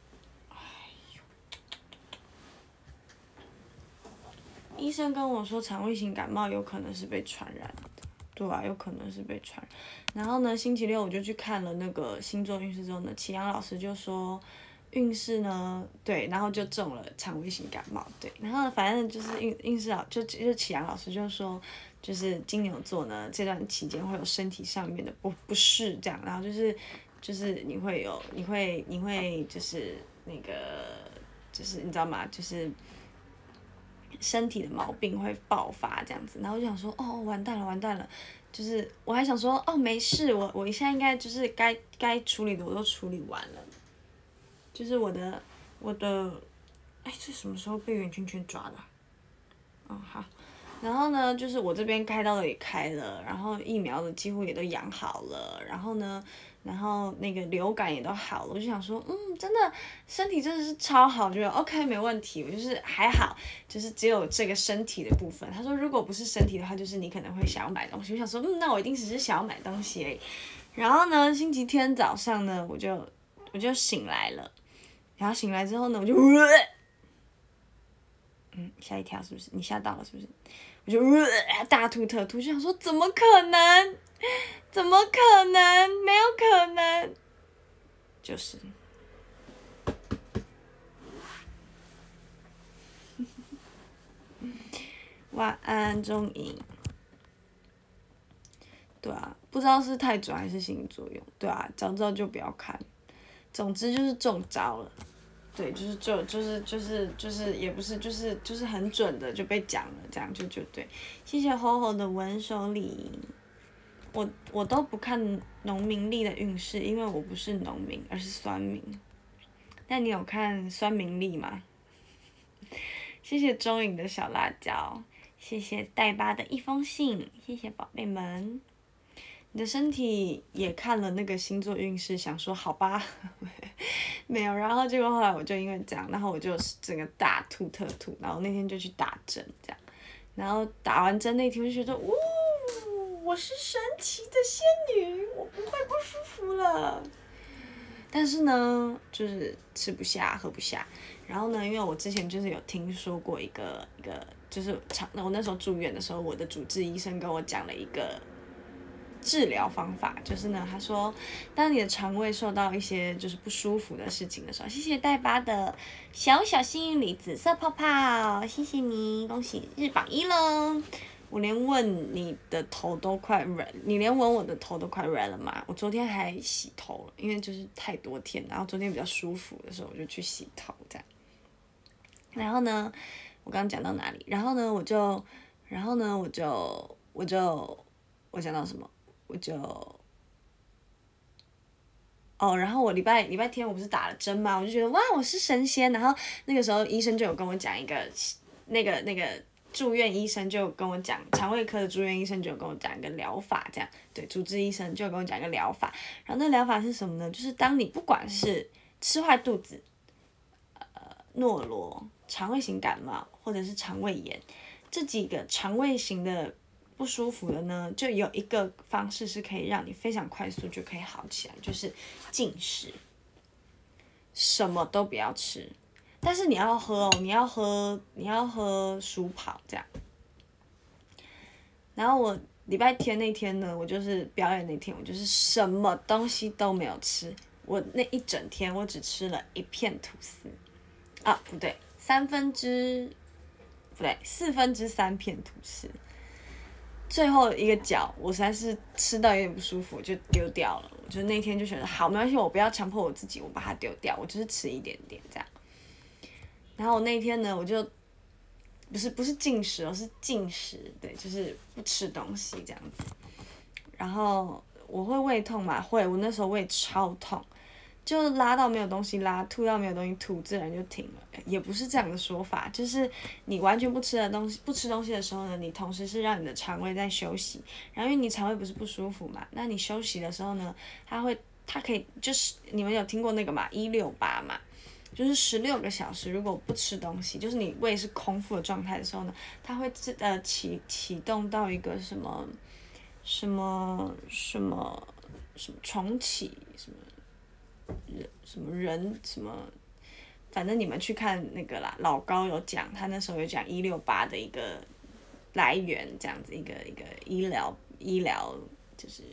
医生跟我说，肠胃型感冒有可能是被传染的，对啊，有可能是被传染。然后呢，星期六我就去看了那个星座运势之后呢，启阳老师就说，运势呢，对，然后就中了肠胃型感冒，对，然后反正就是运势就启阳老师就说，就是金牛座呢这段期间会有身体上面的不适这样，然后就是你会就是那个就是你知道吗？就是身体的毛病会爆发这样子，然后我就想说，哦，完蛋了，就是我还想说，哦，没事，我现在应该就是该处理的我都处理完了，就是我的，哎，这什么时候被圆圈圈抓的？哦，好，然后呢，就是我这边开刀的也开了，然后疫苗的几乎也都养好了，然后呢，然后那个流感也都好了，我就想说，真的身体真的是超好，觉得 OK 没问题，我就是还好，就是只有这个身体的部分。他说如果不是身体的话，就是你可能会想要买东西。我想说，那我一定只是想要买东西而已。然后呢，星期天早上呢，我就醒来了，然后醒来之后呢，我就，吓一跳是不是？你吓到了是不是？我就大吐特吐，就想说怎么可能？怎么可能？没有可能，就是。晚安，钟颖。对啊，不知道是太准还是心理作用。对啊，早知道就不要看。总之就是中招了。对，就是也不是就是很准的就被讲了，这样就对。谢谢吼吼的文手礼。我都不看农民历的运势，因为我不是农民，而是酸民。但你有看酸民历吗？谢谢钟颖的小辣椒，谢谢代巴的一封信，谢谢宝贝们。你的身体也看了那个星座运势，想说好吧，没有，然后结果后来我就因为这样，然后我就整个大吐特吐，然后那天就去打针，这样，然后打完针那天我就觉得，我是神奇的仙女，我不会不舒服了。但是呢，就是吃不下，喝不下。然后呢，因为我之前就是有听说过一个，就是我那时候住院的时候，我的主治医生跟我讲了一个治疗方法，就是呢，他说，当你的肠胃受到一些就是不舒服的事情的时候，谢谢代巴的小小幸运礼紫色泡泡，谢谢你，恭喜日榜1喽！我连问你的头都快软，你连闻我的头都快软了嘛？我昨天还洗头了，因为就是太多天，然后昨天比较舒服的时候我就去洗头这样。 然后呢，我刚刚讲到哪里？然后呢，我讲到什么？然后我礼拜天我不是打了针嘛，我就觉得哇，我是神仙。然后那个时候医生就有跟我讲一个，那个住院医生就跟我讲，肠胃科的住院医生就有跟我讲一个疗法，这样对，主治医生就有跟我讲一个疗法。然后那疗法是什么呢？就是当你不管是吃坏肚子、诺罗、肠胃型感冒或者是肠胃炎，这几个肠胃型的不舒服的呢，就有一个方式是可以让你非常快速就可以好起来，就是禁食，什么都不要吃，但是你要喝哦，你要喝舒跑这样。然后我礼拜天那天呢，我就是表演那天，我就是什么东西都没有吃，我那一整天我只吃了一片吐司，不对，3/4片吐司。最后一个角，我实在是吃到有点不舒服，我就丢掉了。我就那天就觉得好，没关系，我不要强迫我自己，我把它丢掉，我就是吃一点点这样。然后我那天呢，我就不是进食哦，是进食，对，就是不吃东西这样子。然后我会胃痛嘛，会，我那时候胃超痛。就拉到没有东西拉，吐到没有东西吐，自然就停了。也不是这样的说法，就是你完全不吃东西的时候呢，你同时是让你的肠胃在休息，然后因为你肠胃不是不舒服嘛，那你休息的时候呢，它可以就是你们有听过那个嘛168嘛，就是16个小时如果不吃东西，就是你胃是空腹的状态的时候呢，它会启动到一个什么重启什么，反正你们去看那个啦，老高有讲，他那时候有讲168的一个来源，这样子一个医疗就是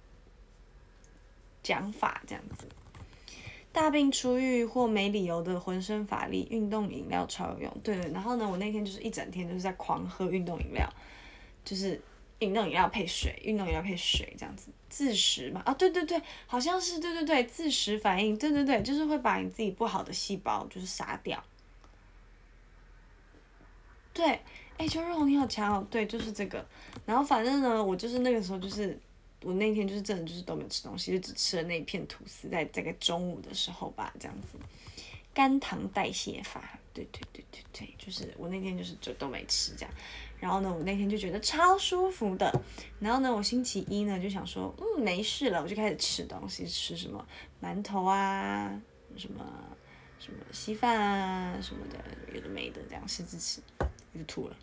讲法这样子。大病初愈或没理由的浑身乏力，运动饮料超有用。对，然后呢，我那天就是一整天就是在狂喝运动饮料，就是运动饮料配水这样子。自食嘛，对，好像是对，自食反应，对，就是会把你自己不好的细胞就是杀掉。对，邱日红你好强哦，对，就是这个。然后反正呢，我就是那个时候就是我那天就是真的就是都没有吃东西，就只吃了那一片吐司，在这个中午的时候吧，这样子。肝糖代谢法，对，就是我那天就都没吃这样。然后呢，我那天就觉得超舒服的。然后呢，我星期一呢就想说，没事了，我就开始吃东西，吃什么馒头啊，什么稀饭啊什么的，有的没的这样吃，我就吐了。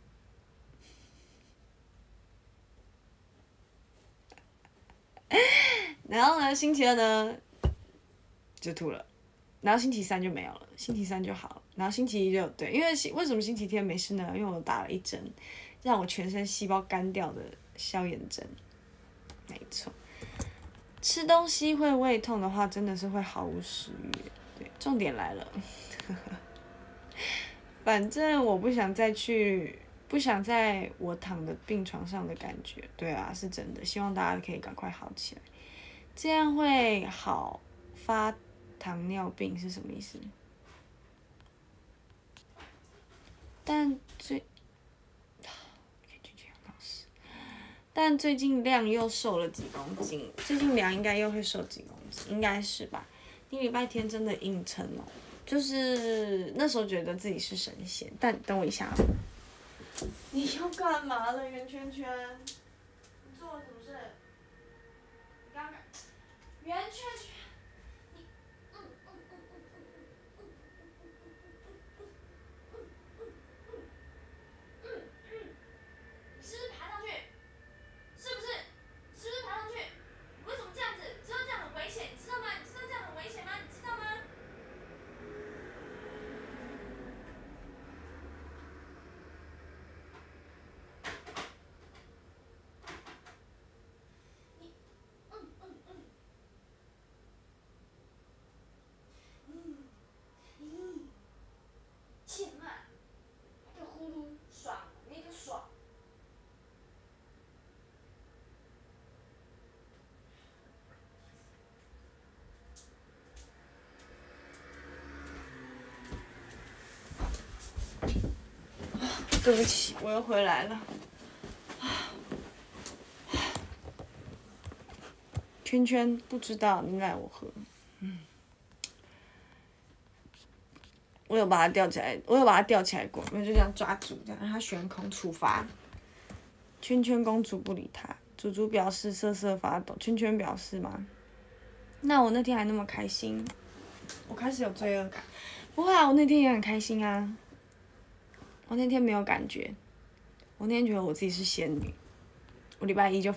然后呢，星期二呢就吐了，然后星期三就没有了，星期三就好了，然后星期一就对，因为为什么星期天没事呢？因为我打了一针让我全身细胞干掉的消炎针，没错。吃东西会胃痛的话，真的是会毫无食欲。对，重点来了，反正我不想在我躺的病床上的感觉。对啊，是真的，希望大家可以赶快好起来，这样会好。发糖尿病是什么意思？但最近量又瘦了几公斤，最近量应该又会瘦几公斤，应该是吧？你礼拜天真的硬撑哦，就是那时候觉得自己是神仙，但等我一下，你要干嘛了，圆圈圈？你做了什么事？你刚刚圆圈圈。 对不起，我又回来了。圈圈不知道你赖我喝，我有把它吊起来，过，我就这样抓住，这样让它悬空处罚。圈圈公主不理他，猪猪表示瑟瑟发抖。圈圈表示吗？那我那天还那么开心，我开始有罪恶感。不会啊，我那天也很开心啊。我那天没有感觉，我那天觉得我自己是仙女。我礼拜一就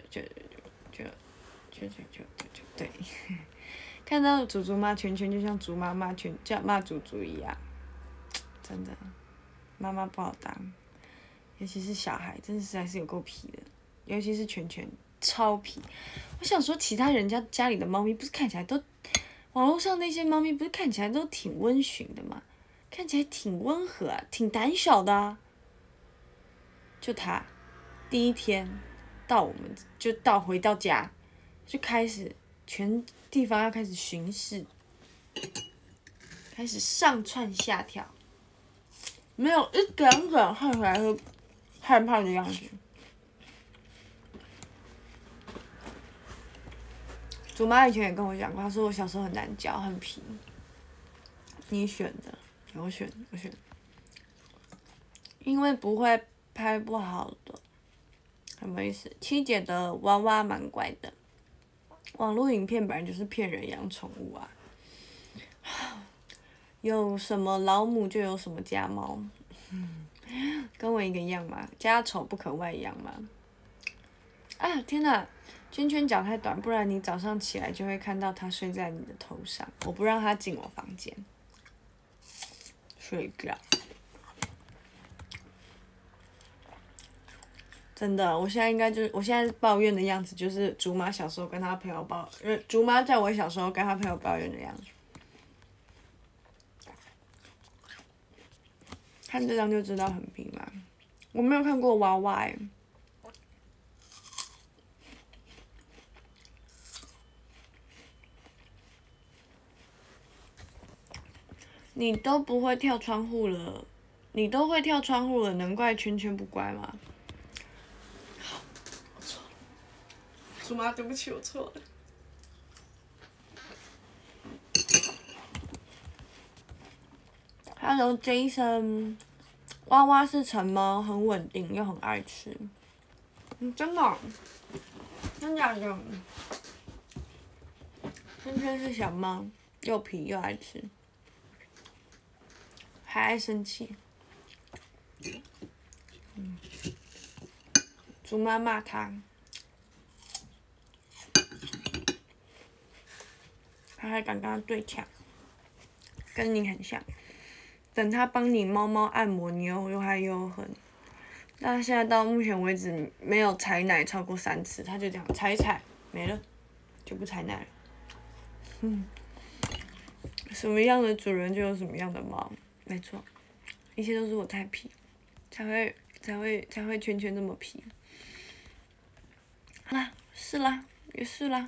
对，看到猪猪骂圈圈，就像猪妈骂猪猪一样，真的，妈妈不好当，尤其是小孩，真的实在是有够皮的，尤其是圈圈，超皮。我想说，其他人家里的猫咪不是看起来都，网络上那些猫咪不是看起来都挺温驯的吗？看起来挺温和啊，挺胆小的啊。就他，第一天回到家，就开始全地方要开始巡视，开始上蹿下跳，没有一点点看起来是害怕的样子。祖妈以前也跟我讲过，她说我小时候很难教，很皮。你选的，我选，因为不会拍不好的，什么意思？七姐的娃娃蛮乖的，网络影片本来就是骗人养宠物啊。有什么老母就有什么家猫，跟我一个样嘛，家丑不可外扬嘛。啊天哪！圈圈脚太短，不然你早上起来就会看到它睡在你的头上。我不让它进我房间睡觉。真的，我现在抱怨的样子，就是竹马小时候跟他朋友竹马在我小时候跟他朋友抱怨的样子。看这张就知道很皮嘛。我没有看过娃娃欸。你都不会跳窗户了，你都会跳窗户了，能怪圈圈不乖吗？好，我错了，猪妈，对不起，我错了。Hello Jason， 娃娃是成猫，很稳定又很爱吃。真的哦？真假的？圈圈是小猫，又皮又爱吃。还爱生气，猪妈骂他，他还敢跟他对呛，跟你很像。等他帮你猫猫按摩，你又爱又恨。那现在到目前为止没有采奶超过3次，他就这样采没了，就不采奶了。什么样的主人就有什么样的猫，没错，一切都是我太皮，才会圈圈这么皮。好啦，是啦，也是啦。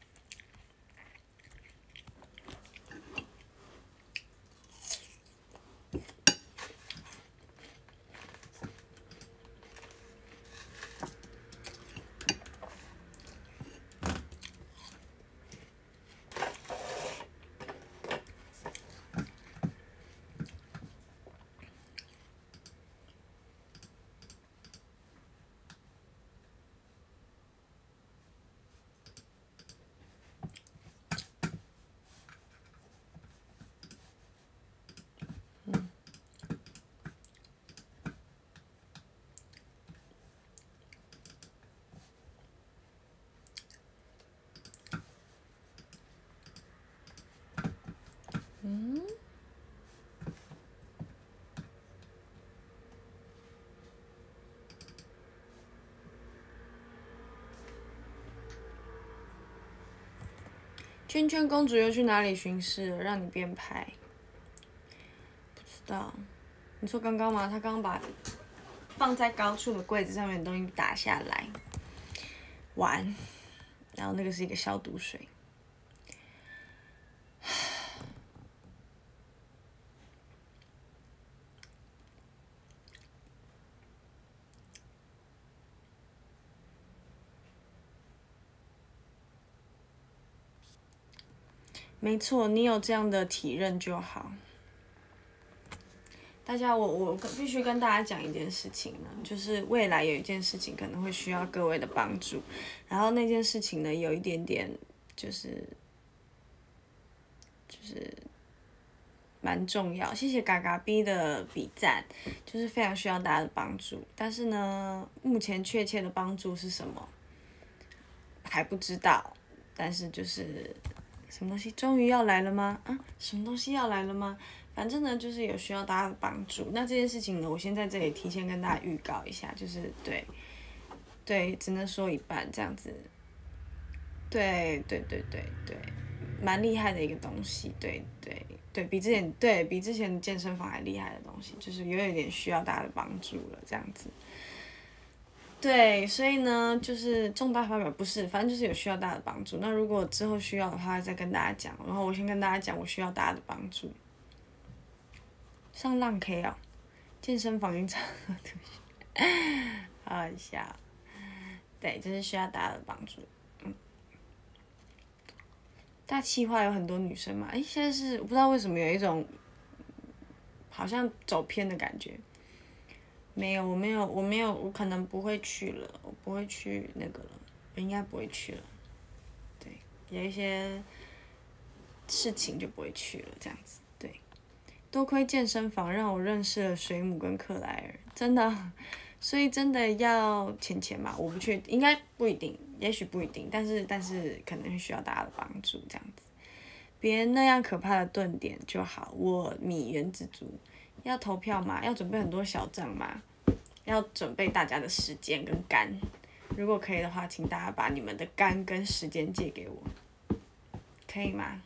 圈圈公主又去哪里巡视了？让你编排？不知道。你说刚刚吗？她刚刚把放在高处的柜子上面的东西打下来，玩。然后那个是一个消毒水。 没错，你有这样的体认就好。大家，我必须跟大家讲一件事情呢，就是未来有一件事情可能会需要各位的帮助，然后那件事情呢，有一点点就是蛮重要。谢谢嘎嘎 B 的比赞，就是非常需要大家的帮助。但是呢，目前确切的帮助是什么还不知道，但是就是什么东西终于要来了吗？啊，什么东西要来了吗？反正呢，就是有需要大家的帮助。那这件事情呢，我先在这里提前跟大家预告一下，就是对，只能说一半这样子。对，蛮厉害的一个东西，对，比之前健身房还厉害的东西，就是有一点需要大家的帮助了，这样子。对，所以呢，就是重大发表不是，反正就是有需要大家的帮助。那如果之后需要的话，再跟大家讲。然后我先跟大家讲，我需要大家的帮助。上浪 K 哦，健身房晕车的同学，好好笑。对，就是需要大家的帮助。大企划有很多女生嘛，现在是我不知道为什么有一种好像走偏的感觉。没有，我没有，我可能不会去了，我不会去那个了，我应该不会去了。对，有一些事情就不会去了，这样子。对，多亏健身房让我认识了水母跟克莱尔，真的，所以真的要钱嘛？我不确定，应该不一定，也许不一定，但是可能会需要大家的帮助，这样子。别那样可怕的顿点就好。我米原子族要投票吗？要准备很多小账吗？要准备大家的时间跟肝。如果可以的话，请大家把你们的肝跟时间借给我，可以吗？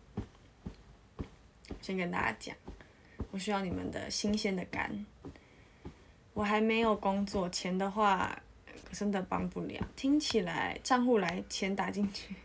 先跟大家讲，我需要你们的新鲜的肝。我还没有工作，钱的话真的帮不了。听起来账户来，钱打进去。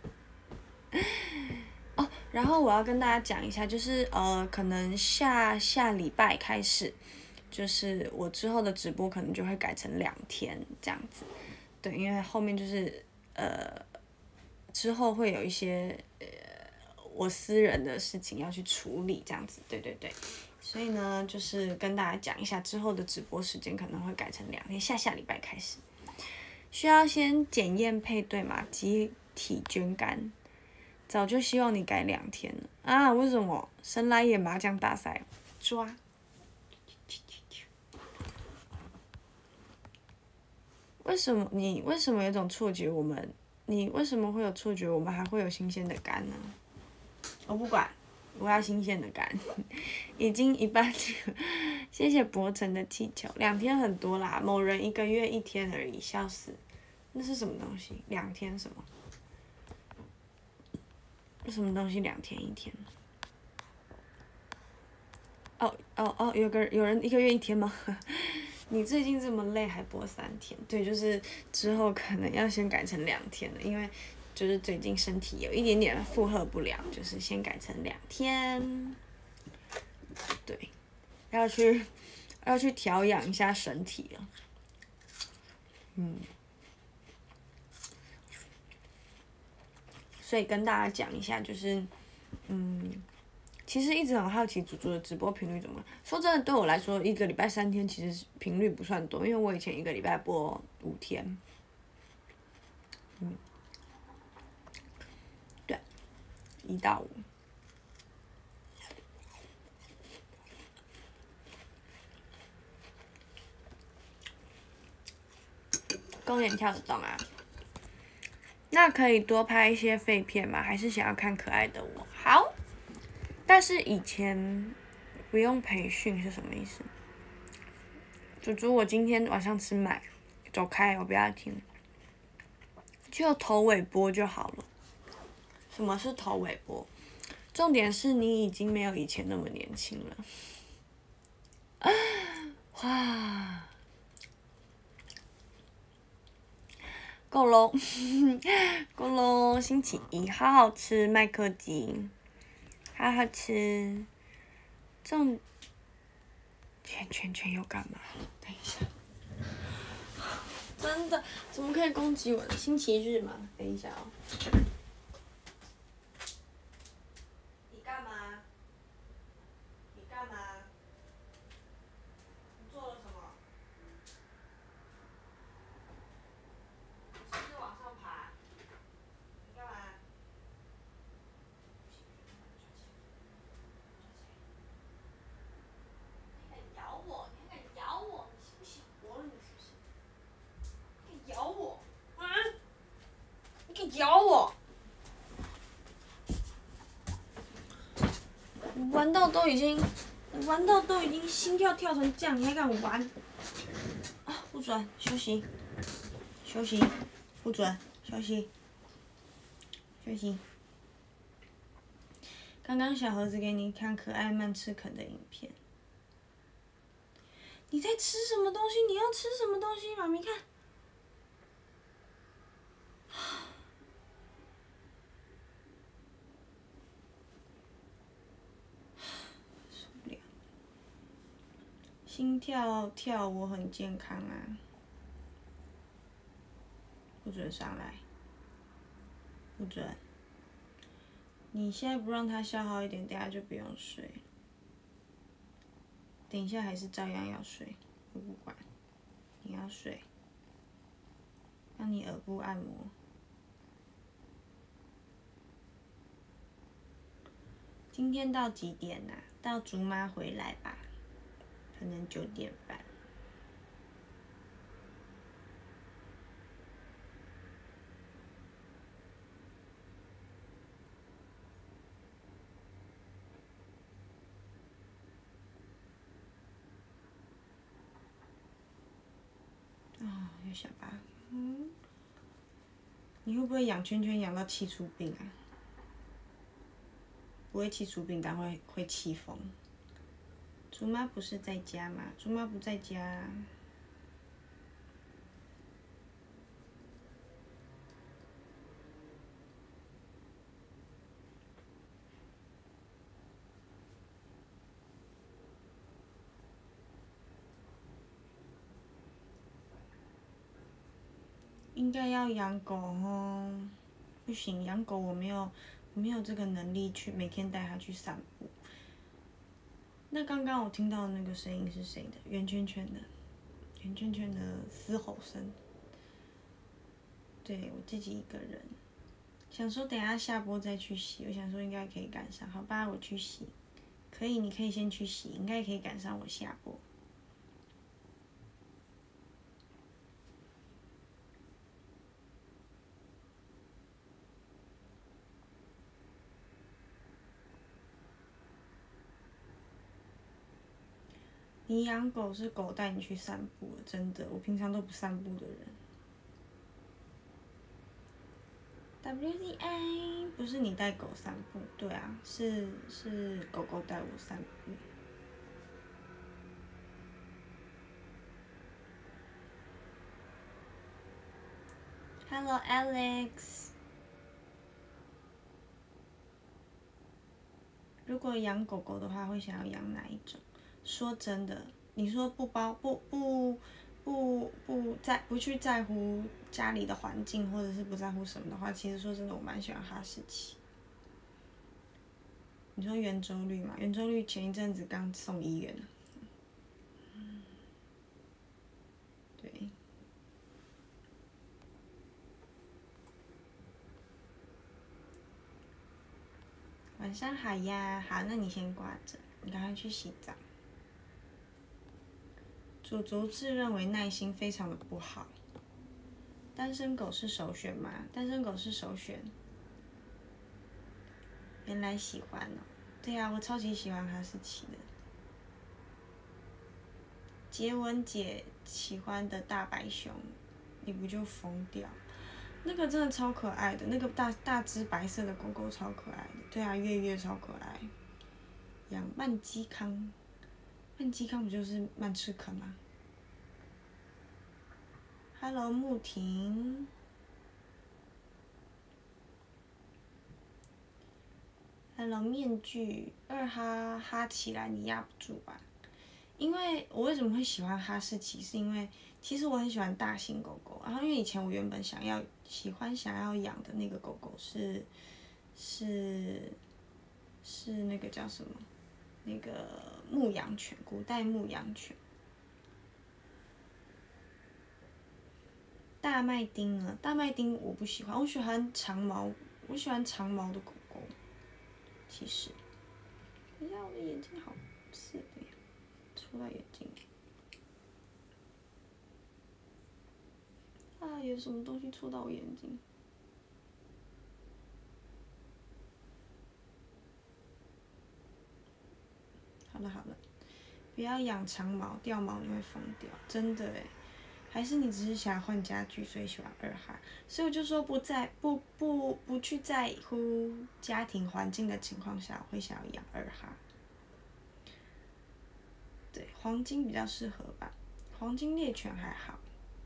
哦，然后我要跟大家讲一下，就是可能下礼拜开始，就是我之后的直播可能就会改成2天这样子。对，因为后面就是之后会有一些我私人的事情要去处理这样子。对，所以呢，就是跟大家讲一下之后的直播时间可能会改成2天，下礼拜开始。需要先检验配对嘛？集体捐肝。早就希望你改2天了啊！为什么？神来也麻将大赛抓。为什么有种错觉你为什么会有错觉我们还会有新鲜的肝呢？我不管，我要新鲜的肝。已经一半了，谢谢博成的气球，2天很多啦，某人1个月1天而已，笑死。那是什么东西？2天什么？什么东西2天1天？有人1个月1天吗？你最近这么累还播3天？对，就是之后可能要先改成2天了，因为就是最近身体有一点点负荷不了，就是先改成2天。对，要去调养一下身体了。所以跟大家讲一下，就是其实一直很好奇祖祖的直播频率怎么样。说真的，对我来说，1个礼拜3天其实频率不算多，因为我以前1个礼拜播5天。对，1到5。公园跳得动啊？那可以多拍一些废片吗？还是想要看可爱的我？好，但是以前不用培训是什么意思？祖祖，我今天晚上吃麦，走开，我不要听。就头尾播就好了。什么是头尾播？重点是你已经没有以前那么年轻了。哇！够喽，够喽！星期一，好好吃麦克鸡，好好吃。重圈又干嘛？等一下，真的怎么可以攻击我呢？星期日嘛，等一下哦。 玩到都已经心跳跳成这样，你还敢玩？啊，不准休息，休息，不准休息，休息。刚刚小盒子给你看可爱慢吃啃的影片。你在吃什么东西？你要吃什么东西？妈咪看。受不了。心跳跳我很健康啊。不准上来。不准。你现在不让他消耗一点，等下就不用睡。等一下还是照样要睡，我不管。你要睡。帮你耳部按摩。今天到几点啊？到竹妈回来吧，可能9点半。啊，有下巴。你会不会养圈圈养到气出病啊？不会气出病，但会气疯。竹妈不是在家吗？竹妈不在家。应该要养狗哦，不行，养狗我没有这个能力去每天带它去散步。那刚刚我听到的那个声音是谁的？圆圈圈的，圆圈圈的嘶吼声。对，我自己一个人，想说等下下播再去洗，我想说应该可以赶上，好吧，我去洗。可以，你可以先去洗，应该可以赶上我下播。你养狗是狗带你去散步，真的，我平常都不散步的人。WZI 不是你带狗散步，对啊，是狗狗带我散步。Hello Alex。如果养狗狗的话，会想要养哪一种？说真的，你说不去在乎家里的环境，或者是不在乎什么的话，其实说真的，我蛮喜欢哈士奇。你说圆周率嘛？圆周率前一阵子刚送医院。对。晚上好呀，好，那你先挂着，你赶快去洗澡。主族自认为耐心非常的不好。单身狗是首选吗？单身狗是首选。原来喜欢哦。对呀，我超级喜欢哈士奇的。杰文姐喜欢的大白熊，你不就疯掉？那个真的超可爱的，那个大只白色的狗狗超可爱的。对啊，月月超可爱。养曼基康，曼基康不就是慢吃啃吗 ？Hello 木婷。Hello 面具二哈起来你压不住吧？因为我为什么会喜欢哈士奇，是因为其实我很喜欢大型狗狗，然后因为以前我原本想要养的那个狗狗是那个叫什么？那个牧羊犬，古代牧羊犬。大麦丁呢？大麦丁我不喜欢，我喜欢长毛的狗狗。其实，等一下我的眼睛好刺的呀，戳到眼睛。啊，有什么东西戳到我眼睛？ 不要养长毛，掉毛你会疯掉，真的哎。还是你只是想换家具，所以喜欢二哈？所以我就说不去在乎家庭环境的情况下，我会想要养二哈。对，黄金比较适合吧，黄金猎犬还好。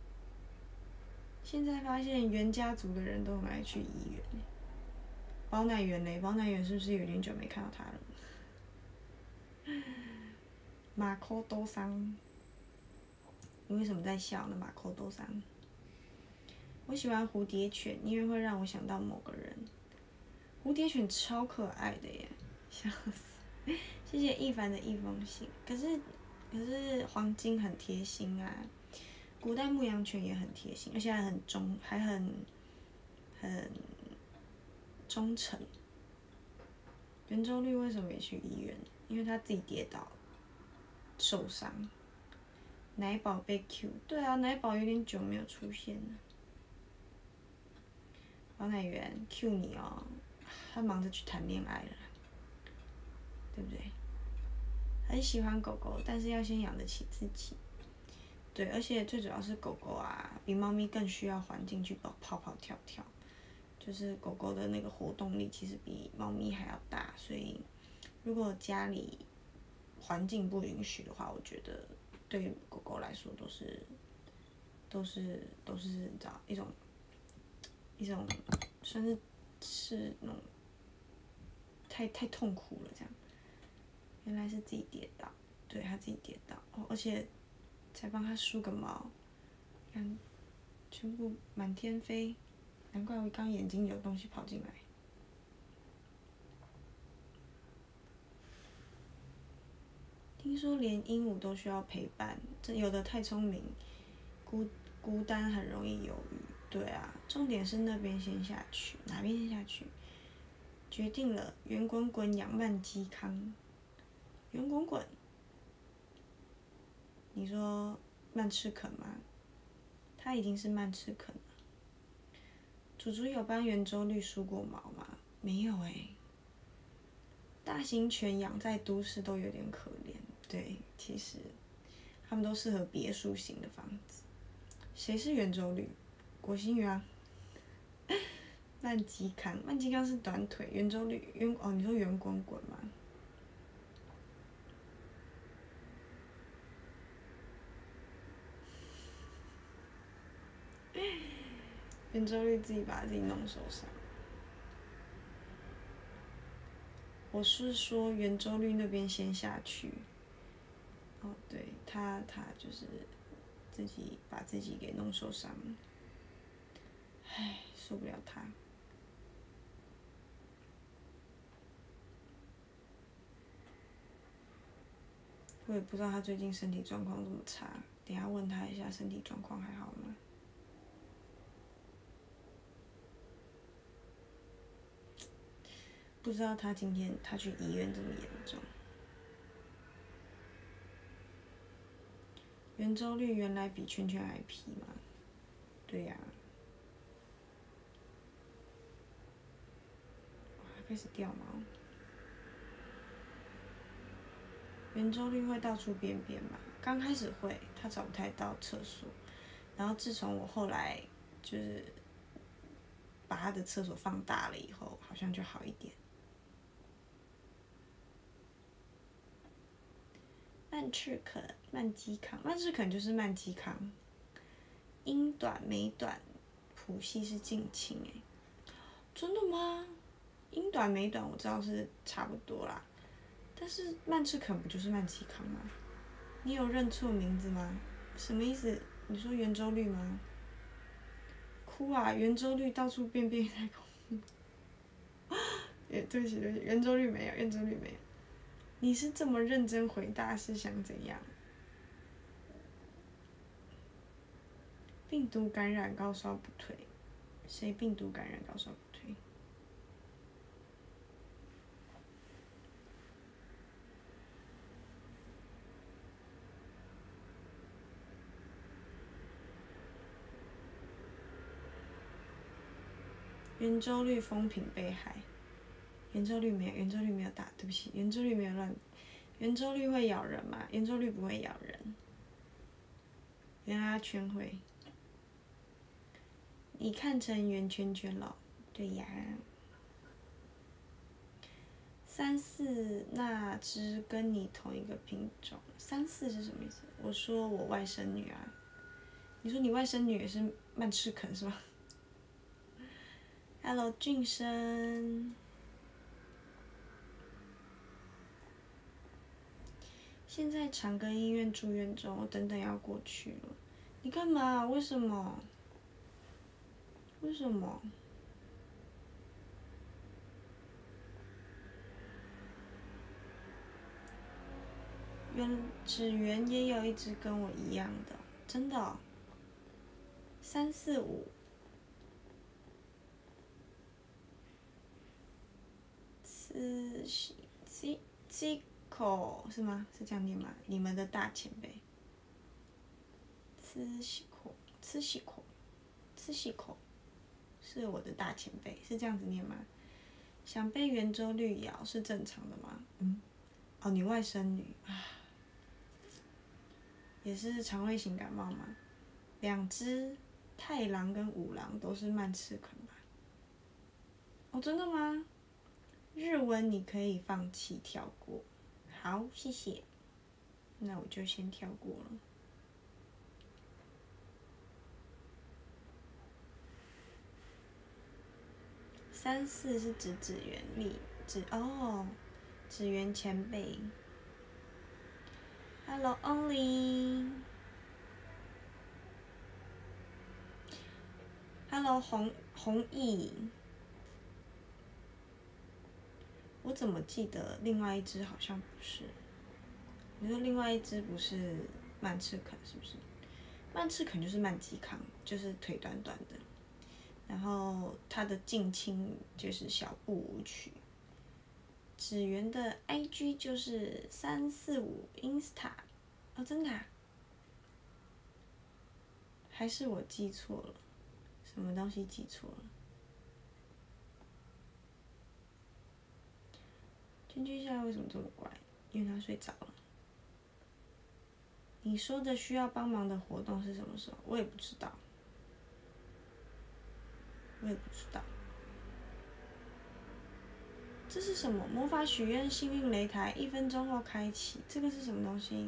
现在发现原家族的人都很爱去医院。宝乃元嘞，宝乃元是不是有点久没看到他了？马口多桑，你为什么在笑呢？马口多桑，我喜欢蝴蝶犬，因为会让我想到某个人。蝴蝶犬超可爱的耶，笑死！谢谢一凡的一封信。可是黄金很贴心啊，古代牧羊犬也很贴心，而且还很忠诚。圆周率为什么也去医院？因为他自己跌倒受伤。奶宝被 Q， 对啊，奶宝有点久没有出现了。宝奶源 Q 你哦，他忙着去谈恋爱了，对不对？很喜欢狗狗，但是要先养得起自己。对，而且最主要是狗狗啊，比猫咪更需要环境去跑跑跳跳。就是狗狗的那个活动力其实比猫咪还要大，所以如果家里环境不允许的话，我觉得对狗狗来说都是你知道一种算是那种太痛苦了这样。原来是自己跌倒，对他自己跌倒哦，而且才帮他梳个毛，看全部满天飞。难怪我刚眼睛有东西跑进来。听说连鹦鹉都需要陪伴，这有的太聪明，孤单很容易犹豫。对啊，重点是那边先下去，哪边先下去？决定了，圆滚滚养曼基康。圆滚滚，你说曼赤肯吗？它已经是曼赤肯了。祖祖有帮圆周率梳过毛吗？没有欸。大型犬养在都市都有点可怜，对，其实他们都适合别墅型的房子。谁是圆周率？国兴鱼啊。曼基康是短腿，圆周率你说圆滚滚吗？圆周率自己把自己弄受伤。我是说圆周率那边先下去。哦，对，他就是自己把自己给弄受伤了。唉，受不了他。我也不知道他最近身体状况这么差，等一下问他一下身体状况还好吗？不知道他今天他去医院这么严重。圆周率原来比圈圈还皮吗？对呀、开始掉毛。圆周率会到处便便吗？刚开始会，他找不太到厕所，然后自从我后来就是把他的厕所放大了以后，好像就好一点。曼赤肯、曼基康，曼赤肯就是曼基康。英短美短，谱系是近亲欸。真的吗？英短美短我知道是差不多啦，但是曼赤肯不就是曼基康吗？你有认错名字吗？什么意思？你说圆周率吗？哭啊！圆周率到处便便太恐怖。对不起，圆周率没有，圆周率没有。你是这么认真回答是想怎样？病毒感染高烧不退，谁病毒感染高烧不退？圆周率风评被害，圆周率没有，圆周率没有打，对不起，圆周率没有乱， 圆周率会咬人吗？圆周率不会咬人，圆阿圈会。你看成圆圈圈了，对呀。3、4那只跟你同一个品种，3、4是什么意思？我说我外甥女啊，你说你外甥女也是慢吃啃是吗 ？Hello， 俊生。现在长庚医院住院中，我等等要过去了。你干嘛？为什么？为什么？指缘也有一只跟我一样的，真的、哦。3、4、5。Cico 是吗？是这样念吗？你们的大前辈。Cico 是我的大前辈，是这样子念吗？想被圆周率咬是正常的吗？哦，你外甥女啊，也是肠胃型感冒吗？2只太郎跟五郎都是慢刺啃吧？哦，真的吗？日文你可以放弃跳过，好，谢谢。那我就先跳过了。3、4是指原力，指原前辈。Hello Only。Hello 弘毅。我怎么记得另外一只好像不是？你说另外一只不是慢赤肯是不是？慢赤肯就是慢嵇康，就是腿短短的，然后他的近亲就是小步舞曲。指缘的 IG 就是345 Insta， 哦，真的啊？还是我记错了？什么东西记错了？君君现在为什么这么乖？因为他睡着了。你说的需要帮忙的活动是什么时候？我也不知道。这是什么？魔法许愿幸运擂台，1分钟后开启。这个是什么东西？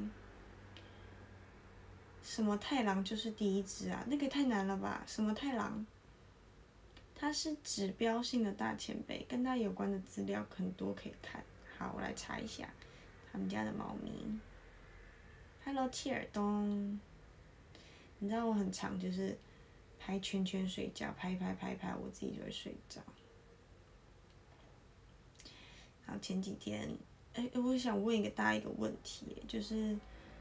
什么太郎就是第一只啊？那个太难了吧？什么太郎？他是指标性的大前辈，跟他有关的资料很多可以看。好，我来查一下他们家的猫咪。Hello， 切尔东。你知道我很常就是拍圈圈睡觉，拍一拍，我自己就会睡着。然后前几天，我想问大家一个问题，就是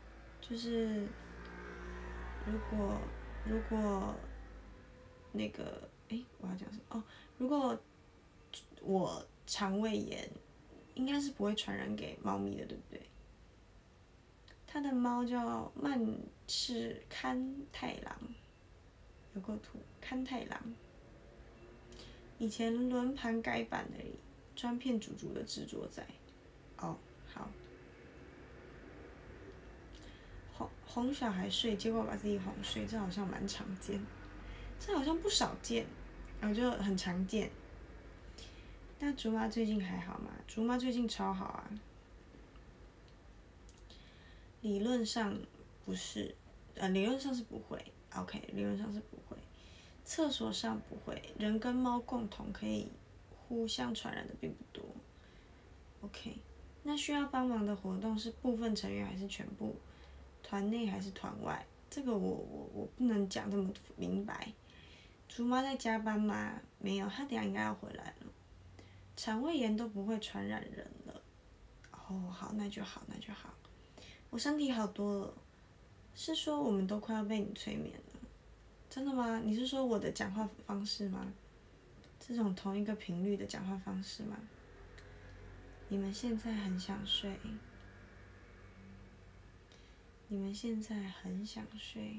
如果那个，我要讲什么？哦，如果我肠胃炎，应该是不会传染给猫咪的，对不对？他的猫叫曼赤勘太郎，有个图，勘太郎。以前轮盘改版而已，专骗主的制作仔。哦，好。哄小孩睡，结果把自己哄睡，这好像蛮常见，这好像不少见，然后就很常见。那竹妈最近还好吗？竹妈最近超好啊。理论上不是，理论上是不会。OK， 理论上是不会。厕所上不会，人跟猫共同可以互相传染的并不多。OK， 那需要帮忙的活动是部分成员还是全部？团内还是团外？这个我不能讲这么明白。竹妈在加班吗？没有，她等下应该要回来了。肠胃炎都不会传染人了。哦，好，那就好。我身体好多了。是说我们都快要被你催眠了？真的吗？你是说我的讲话方式吗？这种同一个频率的讲话方式吗？你们现在很想睡。你们现在很想睡。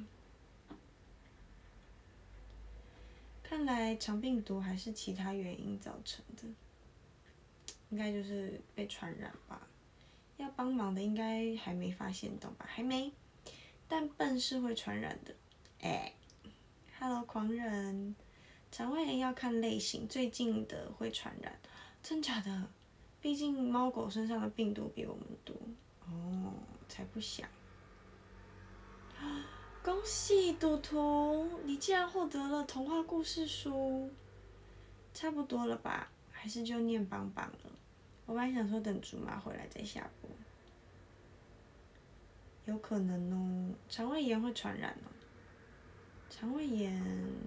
看来肠病毒还是其他原因造成的，应该就是被传染吧。 要帮忙的应该还没发现到吧？还没，但笨是会传染的。Hello 狂人，肠胃炎要看类型，最近的会传染，真假的？毕竟猫狗身上的病毒比我们多。哦，才不想。恭喜赌徒，你竟然获得了童话故事书，差不多了吧？还是就念棒棒了？我本来想说等竹马回来再下播，有可能哦。肠胃炎会传染哦。肠胃炎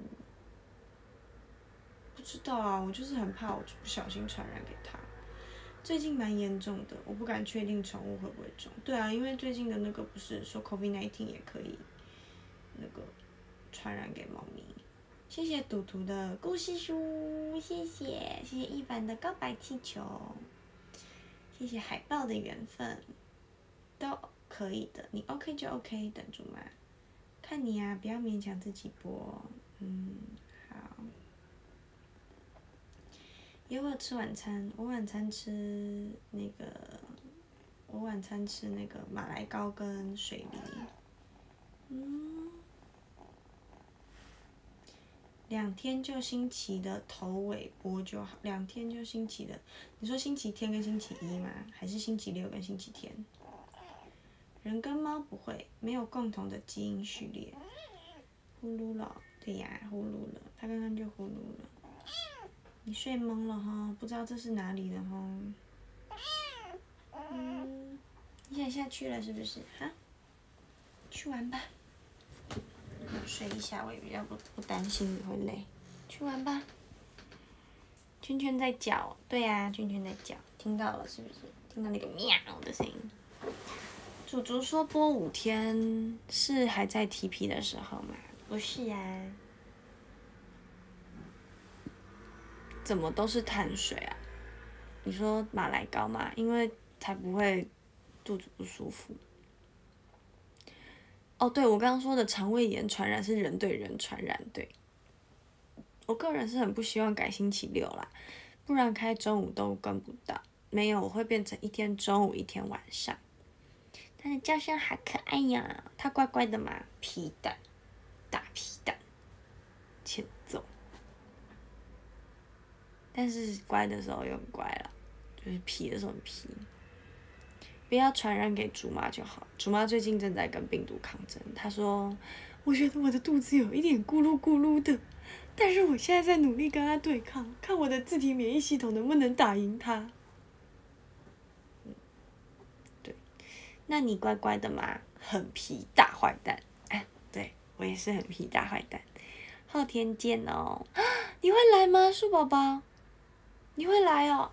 不知道啊，我就是很怕我不小心传染给他。最近蛮严重的，我不敢确定宠物会不会中。对啊，因为最近的那个不是说 COVID-19 也可以那个传染给猫咪。谢谢赌徒的故事书，谢谢一凡的告白气球，谢谢海豹的缘分，都可以的，你 OK 就 OK， 等住嘛，看你啊，不要勉强自己播，好。有没有吃晚餐？我晚餐吃那个马来糕跟水梨。2天就星期的头尾播就好，2天就星期的。你说星期天跟星期一吗？还是星期六跟星期天？人跟猫不会，没有共同的基因序列。呼噜了，对呀，呼噜了，它刚刚就呼噜了。你睡懵了哈，不知道这是哪里的哈。你想下去了是不是？哈，去玩吧。睡一下我也比较不担心你会累。去玩吧。圈圈在叫，对呀，圈圈在叫，听到了是不是？听到那个喵的声音。祖祖说播5天是还在提皮的时候吗？不是啊。怎么都是碳水啊？你说马来糕嘛，因为才不会肚子不舒服。哦，对，我刚刚说的肠胃炎传染是人对人传染，对。我个人是很不希望改星期六啦，不然开中午都跟不到。没有，我会变成一天中午一天晚上。它的叫声好可爱呀，它乖乖的嘛，皮蛋，大皮蛋，欠揍。但是乖的时候又很乖了，就是皮的时候很皮。不要传染给竹妈就好。竹妈最近正在跟病毒抗争，她说：“我觉得我的肚子有一点咕噜咕噜的，但是我现在在努力跟它对抗，看我的自体免疫系统能不能打赢它。”对，那你乖乖的吗？很皮大坏蛋，对我也是很皮大坏蛋。后天见哦，你会来吗，树宝宝？你会来哦？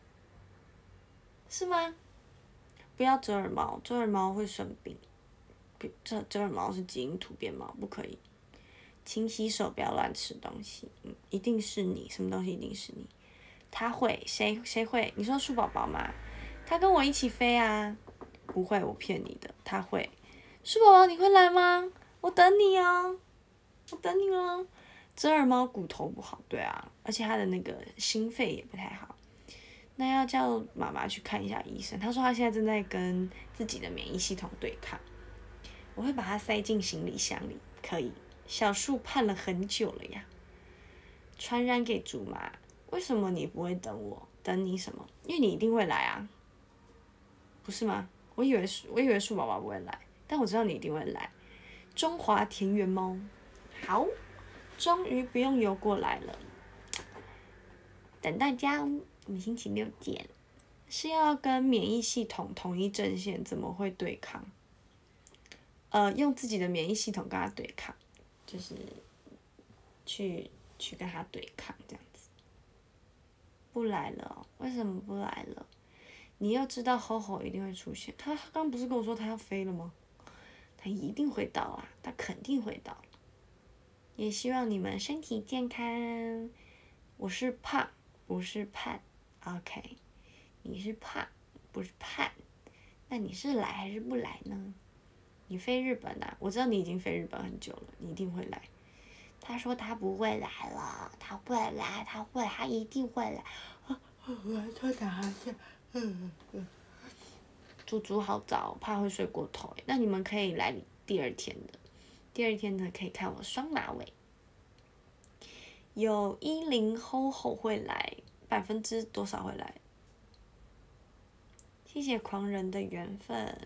是吗？不要折耳猫，折耳猫会生病。折耳猫是基因突变猫，不可以。勤洗手，不要乱吃东西。一定是你，什么东西一定是你？他会，谁会？你说树宝宝吗？他跟我一起飞啊。不会，我骗你的，他会。树宝宝，你会来吗？我等你哦，我等你哦。折耳猫骨头不好，对啊，而且它的那个心肺也不太好。那要叫妈妈去看一下医生。她说她现在正在跟自己的免疫系统对抗。我会把它塞进行李箱里，可以。小树盼了很久了呀。传染给竹妈，为什么你不会等我？等你什么？因为你一定会来啊，不是吗？我以为树宝宝不会来，但我知道你一定会来。中华田园猫，好，终于不用游过来了。等大家，我们星期六见。是要跟免疫系统统一阵线，怎么会对抗？用自己的免疫系统跟他对抗，就是去跟他对抗这样子。不来了，为什么不来了？你又知道吼吼一定会出现，他刚不是跟我说他要飞了吗？他一定会到啊，他肯定会到。也希望你们身体健康。我是胖，不是盼 ，OK。你是胖，不是盼，那你是来还是不来呢？你飞日本啊？我知道你已经飞日本很久了，你一定会来。他说他不会来了，他会来，他一定会来。他打哈欠， 煮好早，怕会睡过头。那你们可以来第二天的，第二天呢可以看我双马尾。有10后后会来，%多少会来？谢谢狂人的缘分。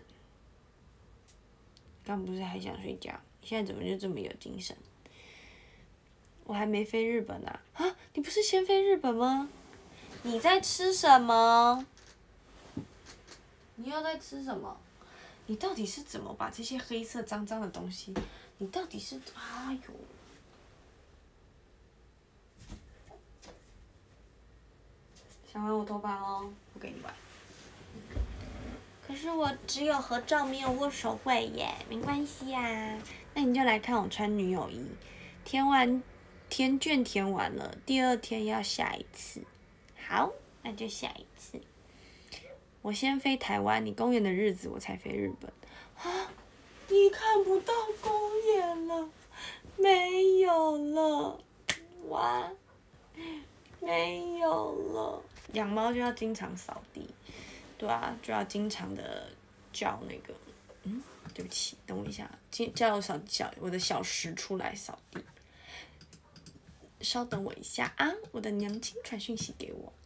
刚不是还想睡觉，现在怎么就这么有精神？我还没飞日本啊！啊，你不是先飞日本吗？你在吃什么？你又在吃什么？你到底是怎么把这些黑色脏脏的东西？你到底是……哎呦！想玩我头发哦，不给你玩。可是我只有合照没有握手会耶，没关系呀。那你就来看我穿女友衣，填卷填完了，第二天要下一次。好，那就下一次。我先飞台湾，你公演的日子我才飞日本。啊，你看不到公演了，没有了，哇，没有了。养猫就要经常扫地，对啊，就要经常的叫那个，对不起，等我一下，叫我的小石出来扫地。稍等我一下啊，我的娘亲传讯息给我。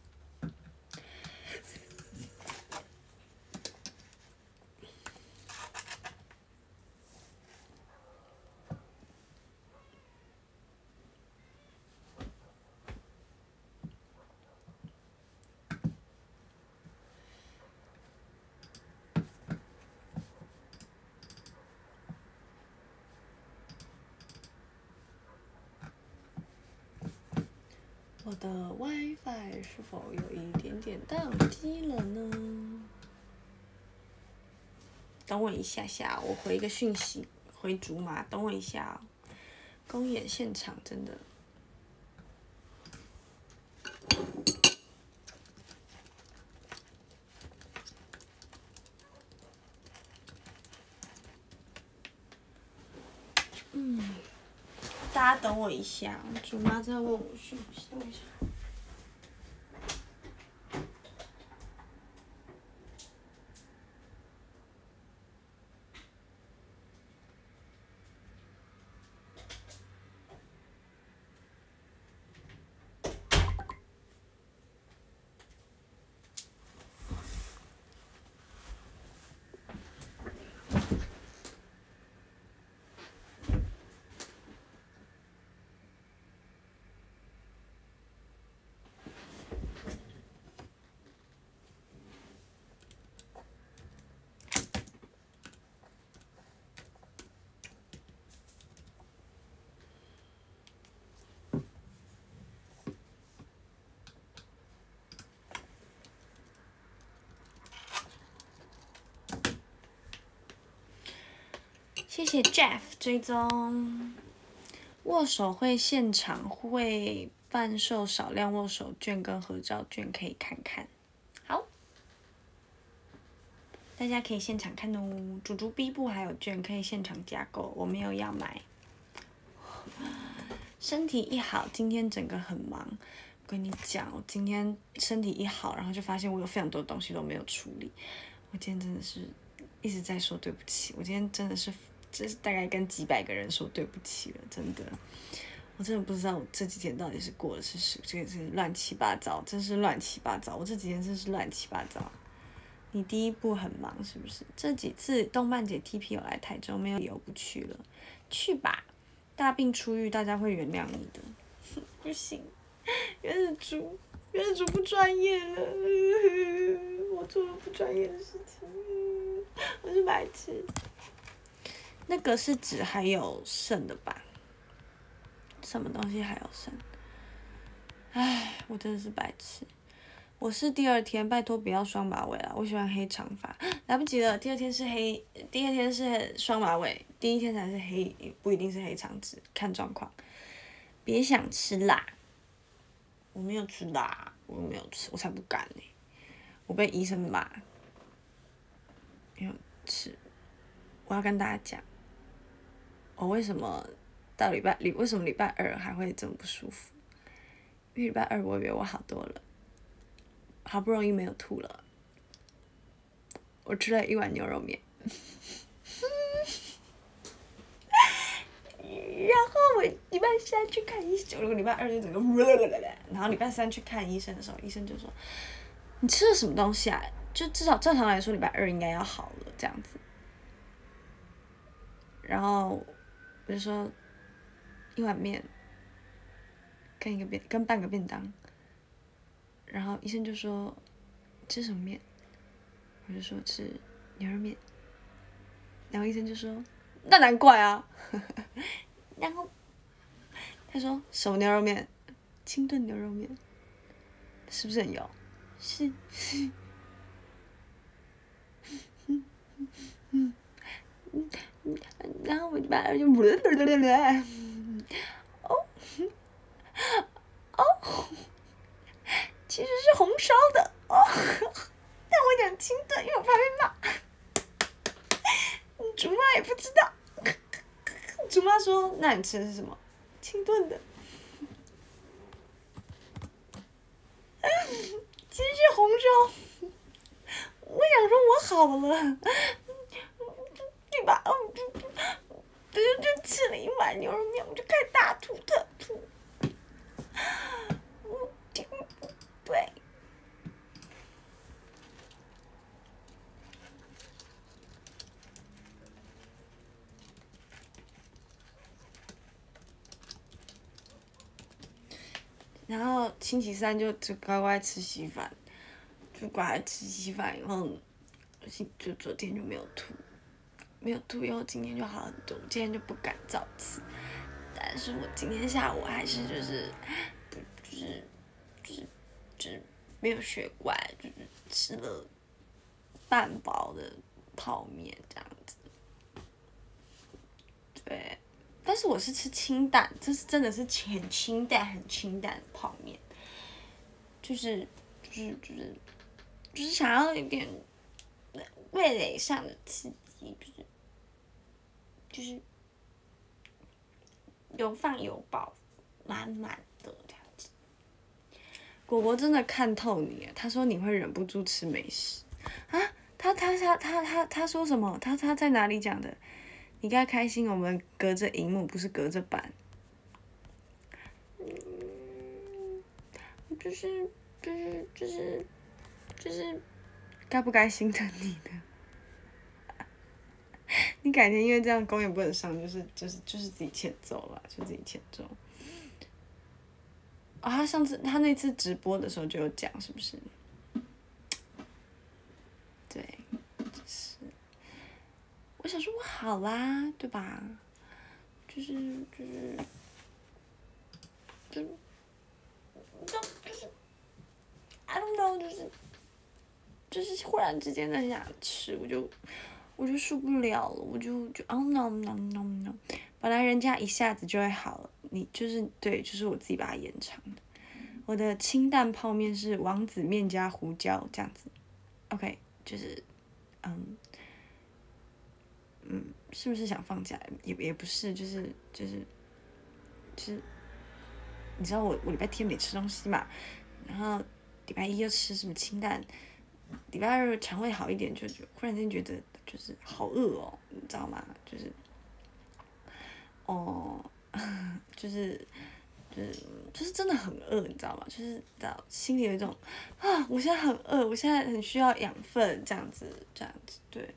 我的 WiFi 是否有一点点宕机了呢？等我一下下，我回一个讯息回竹马，等我一下哦。公演现场真的。大家等我一下，竹妈在问我讯息，等我一下。谢谢 Jeff 追踪。握手会现场会贩售少量握手券跟合照券，可以看看。好，大家可以现场看哦。竹竹 B 部还有券可以现场加购，我没有要买。身体一好，今天整个很忙。我跟你讲，我今天身体一好，然后就发现我有非常多东西都没有处理。我今天真的是一直在说对不起，我今天真的是。这是大概跟几百个人说对不起了，真的，我真的不知道我这几天到底是过的是什么，这个是乱七八糟，真是乱七八糟，我这几天真是乱七八糟。你第一部很忙是不是？这几次动漫节 TP 有来台中，没有理由不去了，去吧，大病初愈，大家会原谅你的。不行，原子猪不专业了，我做了不专业的事情，我是白痴。那个是指还有剩的吧？什么东西还有剩？唉，我真的是白痴。我是第二天，拜托不要双马尾啦，我喜欢黑长发。来不及了，第二天是双马尾，第一天才是黑，不一定是黑长直，看状况。别想吃辣，我没有吃辣，我没有吃，我才不敢呢、我被医生骂，没有吃。我要跟大家讲。我为什么为什么礼拜二还会这么不舒服？因为礼拜二我以为我好多了，好不容易没有吐了， 我吃了1碗牛肉面。然后我礼拜3去看医生，我礼拜2就整个，然后礼拜3去看医生的时候，医生就说：“你吃了什么东西啊？就至少正常来说，礼拜2应该要好了这样子。”然后我就说1碗面跟半个便当，然后医生就说吃什么面？我就说吃牛肉面，然后医生就说那难怪啊。然后他说什么牛肉面？清炖牛肉面，是不是很油？是。然后我就把就其实是红烧的哦，但我讲清炖，因为我怕被骂。竹妈也不知道。竹妈说：“那你吃的是什么？清炖的。”其实是红烧。我想说我好了，对吧？就吃了1碗牛肉面，我就开始大吐特吐。对。然后星期3就乖乖吃稀饭，就乖乖吃稀饭以后，就昨天就没有吐，以后今天就好很多，今天就不敢早吃。但是我今天下午还是就是没有学乖，就是吃了半包的泡面这样子。对。但是我是吃清淡，这是真的是很清淡的泡面，就是想要一点味蕾上的刺激，就是有放有饱，满满的这样子。果果真的看透你，他说你会忍不住吃美食啊？他说什么？他在哪里讲的？你该开心，我们隔着荧幕，不是隔着板。就是该不该心疼你呢？你改天因为这样公也不能上，就是自己欠揍了，就自己欠揍。哦，他那次直播的时候就有讲，是不是？对，就是我想说我好啦，对吧？就是I don't know，就是忽然之间很想吃，我就受不了了，我就no，本来人家一下子就会好了，你对，就是我自己把它延长的。我的清淡泡面是王子面加胡椒这样子 ，OK， 就是是不是想放假？也不是，就是你知道我礼拜天没吃东西嘛，然后礼拜1又吃什么清淡，礼拜2肠胃好一点，就忽然间觉得就是好饿哦，你知道吗？就是真的很饿，你知道吗？就是心里有一种我现在很饿，我现在很需要养分，这样子，对。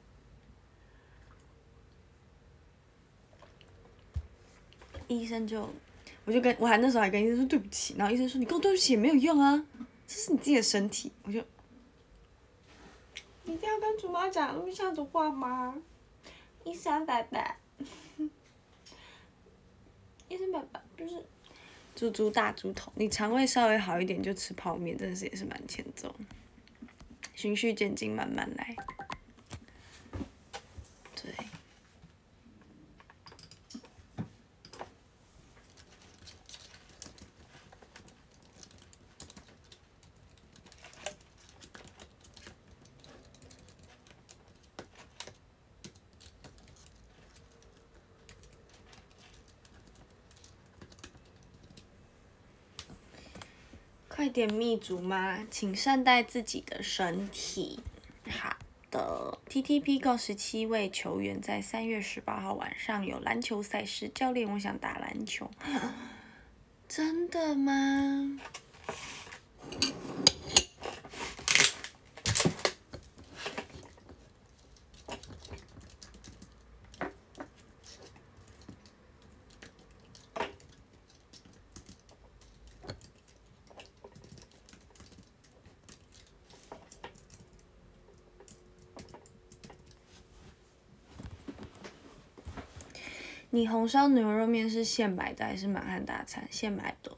医生我那时候还跟医生说对不起，然后医生说你跟我对不起也没有用啊，这是你自己的身体，你一定要跟竹妈讲那么像的话吗？医生伯伯，医生伯伯就是猪大猪头，你肠胃稍微好一点就吃泡面，真的是也是蛮欠揍，循序渐进，慢慢来。对。快点密竹妈，请善待自己的身体。好的 TTP 告17位球员在3月18号晚上有篮球赛事。教练，我想打篮球。真的吗？你红烧牛肉面是现买的还是满汉大餐？现买的。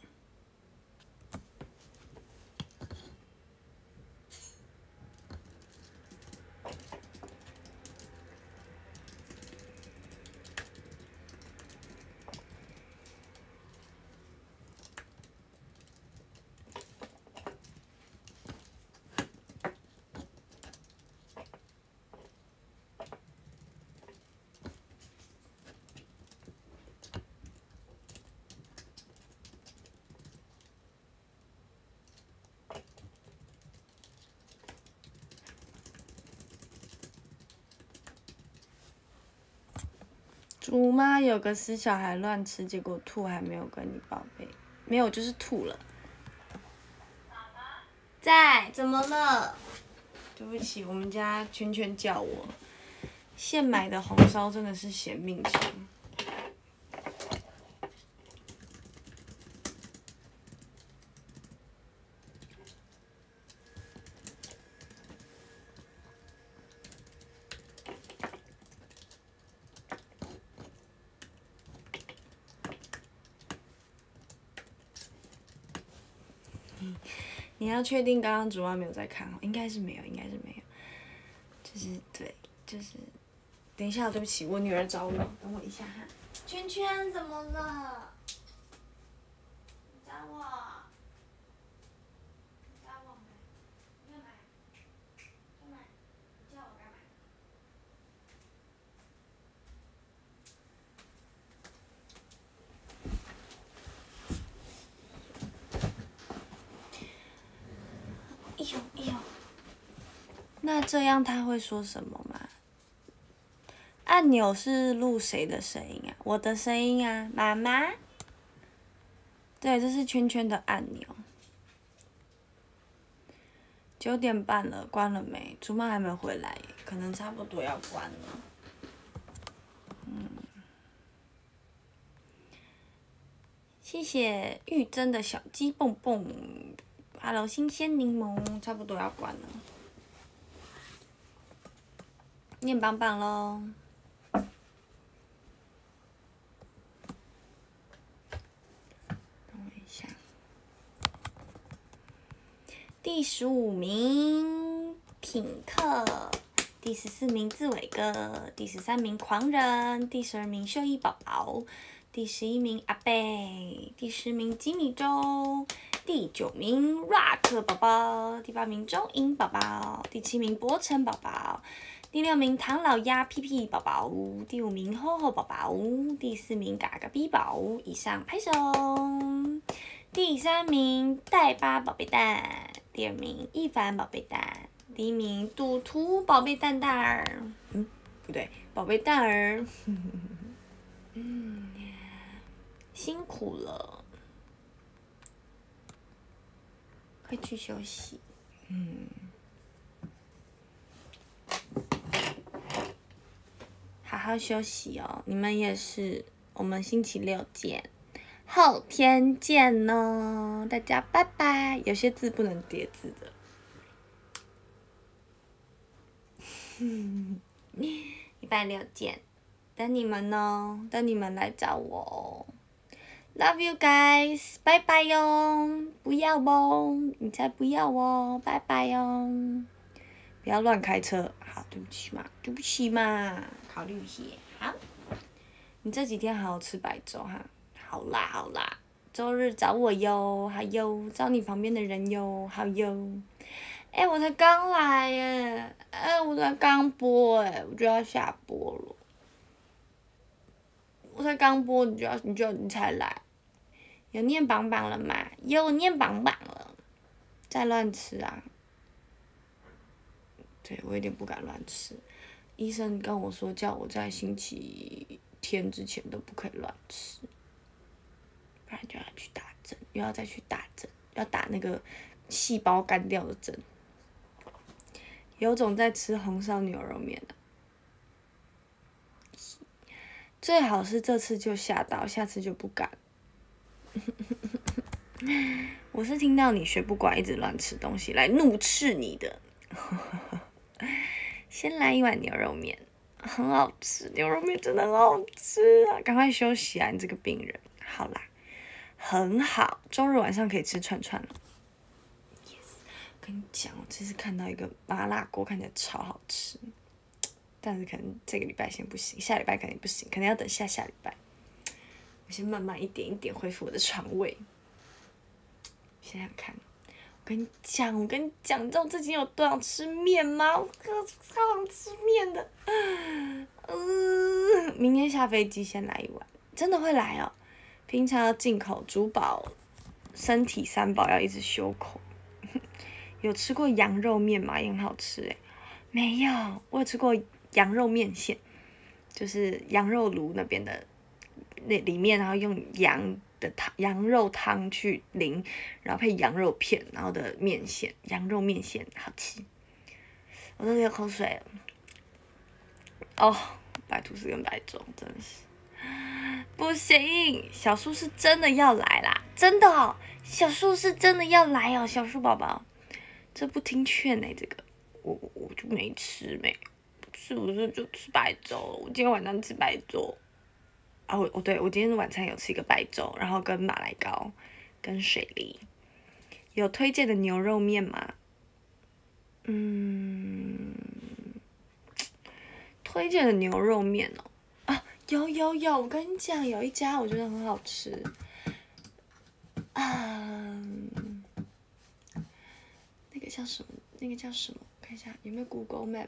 猪妈有个死小孩乱吃，结果吐还没有跟你报备，没有就是吐了。在，怎么了？对不起，我们家圈圈叫我。现买的红烧真的是嫌命长。你要确定刚刚主妈没有在看哦，应该是没有，应该是没有。就是对，就是，等一下，对不起，我女儿找我，等我一下哈。圈圈怎么了？你找我？你找我没？你干嘛？干嘛？你叫我干嘛？哎呦哎呦，那这样他会说什么吗？按钮是录谁的声音啊？我的声音啊，妈妈。对，这是圈圈的按钮。9点半了，关了没？猪妈还没回来，可能差不多要关了。谢谢玉珍的小鸡蹦蹦 ，Hello 新鲜柠檬，差不多要关了。念榜榜喽。等我一下。第15名品客，第14名自伟哥，第13名狂人，第12名秀艺宝宝，第11名阿贝，第10名吉米粥，第9名 Rock 宝宝，第8名周莹宝宝，第7名博成宝宝，第6名唐老鸭屁屁宝宝，第5名吼吼宝宝，第4名嘎嘎逼宝。以上拍手。第3名带巴宝贝蛋，第2名一凡宝贝蛋，第1名赌徒宝贝蛋蛋儿，不对，宝贝蛋儿，辛苦了，快去休息，好好休息哦，你们也是，我们星期6见。后天见哦，大家拜拜。有些字不能叠字的。礼拜6见，等你们哦，等你们来找我哦。Love you guys， 拜拜哟！不要哦，你才不要哦，拜拜哦！不要乱开车，好，对不起嘛，对不起嘛，考虑一些。好，你这几天好好吃白粥哈。好啦好啦，周日找我哟，好哟，找你旁边的人哟，好哟。我才刚来耶，我才刚播我就要下播了。我才刚播，你才来。有念榜榜了吗？有念榜榜了。再乱吃啊！ 对我有点不敢乱吃。医生跟我说，叫我在星期天之前都不可以乱吃，不然就要去打针，又要再去打针，要打那个细胞干掉的针。有种在吃红烧牛肉面的，最好是这次就吓到，下次就不敢。我是听到你学不乖，一直乱吃东西来怒斥你的。先来一碗牛肉面，很好吃，牛肉面真的很好吃啊！赶快休息啊，你这个病人。好啦，很好，周日晚上可以吃串串了。Yes， 我跟你讲，我这次看到一个麻辣锅，看起来超好吃，但是可能这个礼拜先不行，下礼拜肯定不行，可能要等下礼拜。我先慢慢一点一点恢复我的肠胃。想想看。我跟你讲，你知道我最近有多想吃面吗？我超想吃面的。明天下飞机先来一碗，真的会来哦。平常要进口，主保身体三宝要一直修口。有吃过羊肉面吗？也很好吃诶。没有，我有吃过羊肉面线，就是羊肉炉那边的那里面，然后用羊肉汤去淋，然后配羊肉片，然后的面线，羊肉面线好吃，我都流口水了。哦，白吐司跟白粥真的是不行，小树是真的要来啦，真的哦，小树是真的要来哦，小树宝宝，这不听劝欸，这个我就没吃没，是不是就吃白粥？我今天晚上吃白粥。啊，对，我今天晚餐有吃一个白粥，然后跟马来糕，跟水梨。有推荐的牛肉面吗？推荐的牛肉面哦，啊，有，我跟你讲，有一家我觉得很好吃，那个叫什么？看一下有没有 Google Map。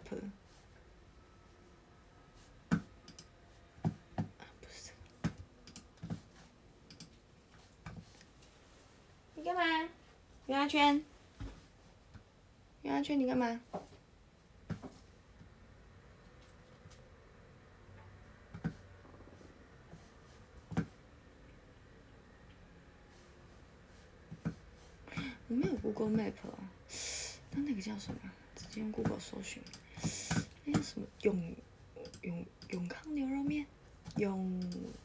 你干嘛？圆圈圈，你干嘛？我没有 Google Map 哦，那个叫什么？直接用 Google 搜寻。那叫什么？永康牛肉面？永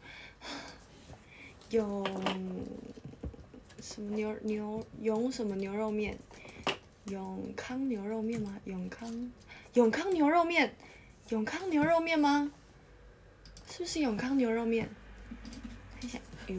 什么永什么牛肉面？永康牛肉面吗？永康牛肉面？永康牛肉面吗？是不是永康牛肉面？看一下，有。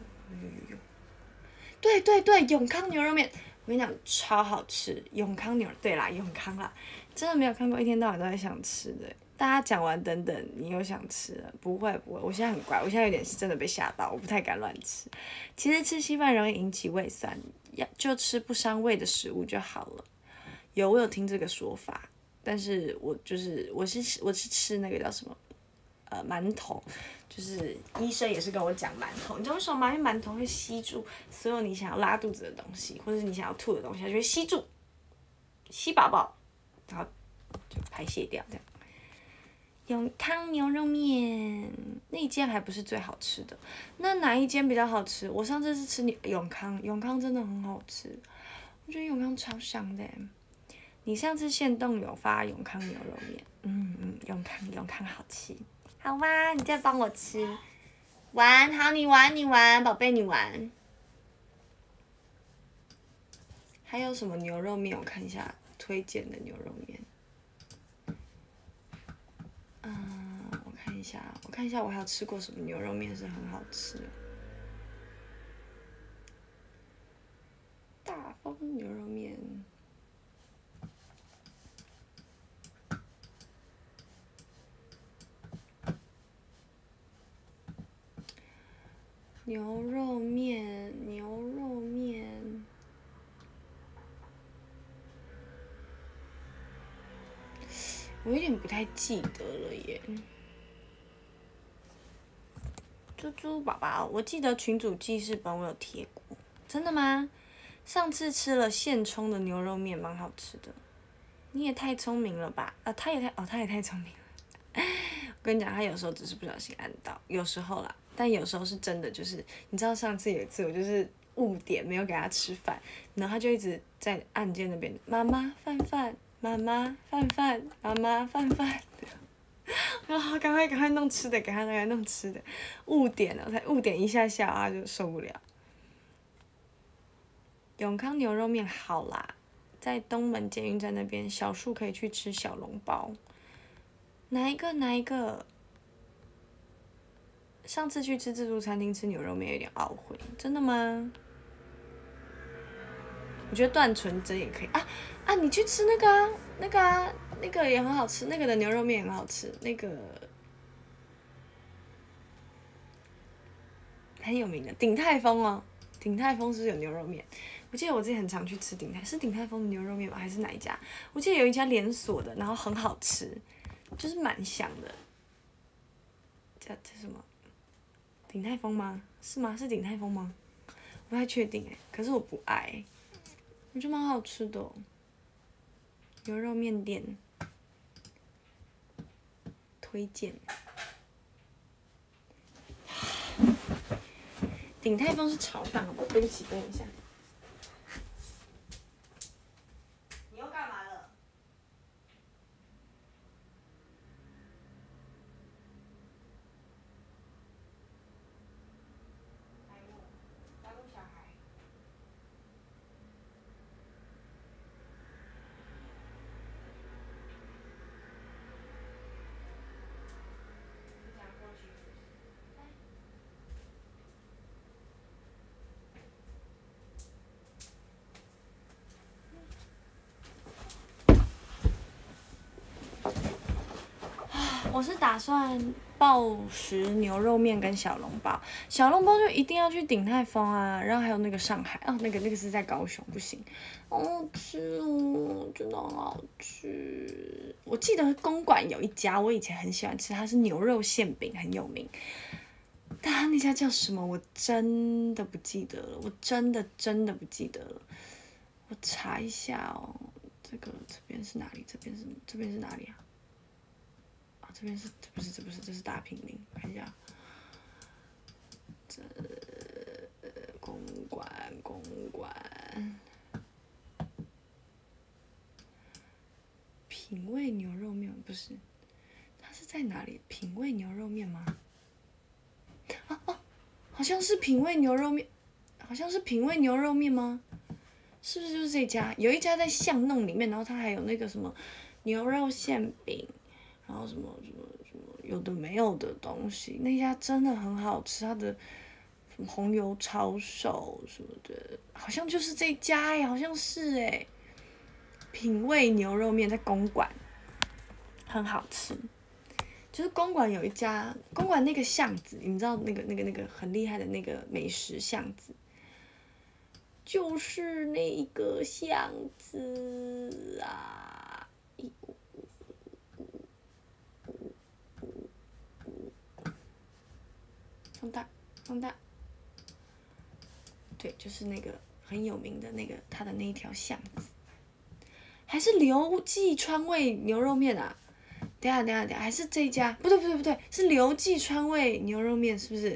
对，永康牛肉面，我跟你讲超好吃。对啦，永康啦，真的没有看过一天到晚都在想吃的。大家讲完等等，你又想吃了？不会，我现在很乖，我现在有点真的被吓到，我不太敢乱吃。其实吃稀饭容易引起胃酸，就吃不伤胃的食物就好了。我有听这个说法，但是我是吃那个叫什么馒头，就是医生也是跟我讲馒头，你知道为什么吗？因为馒头会吸住所有你想要拉肚子的东西，或者是你想要吐的东西，它就会吸住，吸饱饱，然后就排泄掉这样。永康牛肉面那一间还不是最好吃的，那哪一间比较好吃？我上次是吃永康真的很好吃，我觉得永康超香的。你上次限动有发永康牛肉面，永康好吃。好哇，你再帮我吃，好，你玩，宝贝你玩。还有什么牛肉面？我看一下推荐的牛肉面。我看一下，我还有吃过什么牛肉面是很好吃的。大丰牛肉面。牛肉面，我有点不太记得了耶。猪猪宝宝，我记得群主记事本我有贴过，真的吗？上次吃了现冲的牛肉面，蛮好吃的。 你也太聪明了吧？他也太聪明了。我跟你讲，他有时候只是不小心按到，有时候啦，但有时候是真的，就是你知道上次有一次我就是误点没有给他吃饭，然后他就一直在按键那边，妈妈饭饭，妈妈饭饭，妈妈饭饭。啊，赶快弄吃的，给他赶快弄吃的，误点了，才误点一下下，他就受不了。永康牛肉面好啦，在东门捷运站那边，小树可以去吃小笼包。哪一个？上次去吃自助餐厅吃牛肉面有点懊悔，真的吗？我觉得段纯真也可以啊！你去吃那个也很好吃，那个的牛肉面也很好吃，那个很有名的鼎泰丰哦。鼎泰丰是不是有牛肉面？我记得我之前很常去吃鼎泰丰的牛肉面吗？还是哪一家？我记得有一家连锁的，然后很好吃，就是蛮香的。叫什么？鼎泰丰吗？是吗？是鼎泰丰吗？不太确定可是我不爱我觉得蛮好吃的牛肉面店，推荐。鼎泰丰是炒饭，好不好？对不起，等一下。你又干嘛了？白目小孩。我是打算报食牛肉面跟小笼包，小笼包就一定要去鼎泰丰啊，然后还有那个上海那个是在高雄，不行，好好吃哦，真的很好吃。我记得公馆有一家我以前很喜欢吃，它是牛肉馅饼，很有名，但它那家叫什么我真的不记得了，我真的不记得了，我查一下哦。这边是哪里？这边是哪里啊？这边是这不是，这是大平林，看一下。这公馆，品味牛肉面不是？它是在哪里？品味牛肉面吗？好像是品味牛肉面，好像是品味牛肉面吗？是不是就是这家？有一家在巷弄里面，然后它还有那个什么牛肉馅饼，然后什么有的没有的东西，那家真的很好吃，它的什么红油抄手什么的，好像就是这家好像是品味牛肉面在公馆，很好吃。就是公馆有一家，公馆那个巷子，你知道那个很厉害的那个美食巷子，就是那个巷子啊。放大，对，就是那个很有名的那个他的那一条巷子，还是刘记川味牛肉面啊？等下，还是这一家？不对，是刘记川味牛肉面，是不是？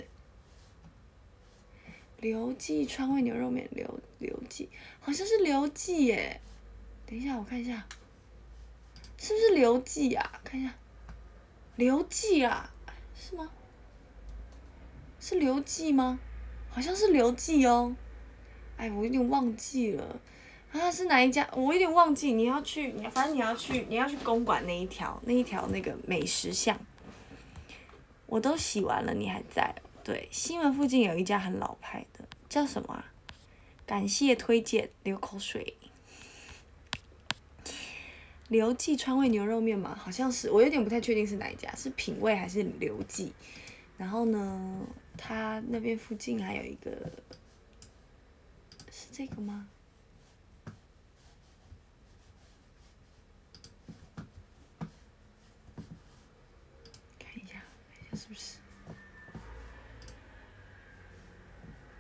刘记川味牛肉面，刘记，好像是刘记耶。等一下，我看一下，是不是刘记啊？看一下，刘记啊，是吗？是刘记吗？好像是刘记哦。哎，我有点忘记了。是哪一家？我有点忘记。反正你要去公馆那一条那个美食巷。我都洗完了，你还在？对，西门附近有一家很老牌的，叫什么啊？感谢推荐，流口水。刘记川味牛肉面嘛，好像是，我有点不太确定是哪一家，是品味还是刘记？然后呢，它那边附近还有一个，是这个吗？看一下是不是？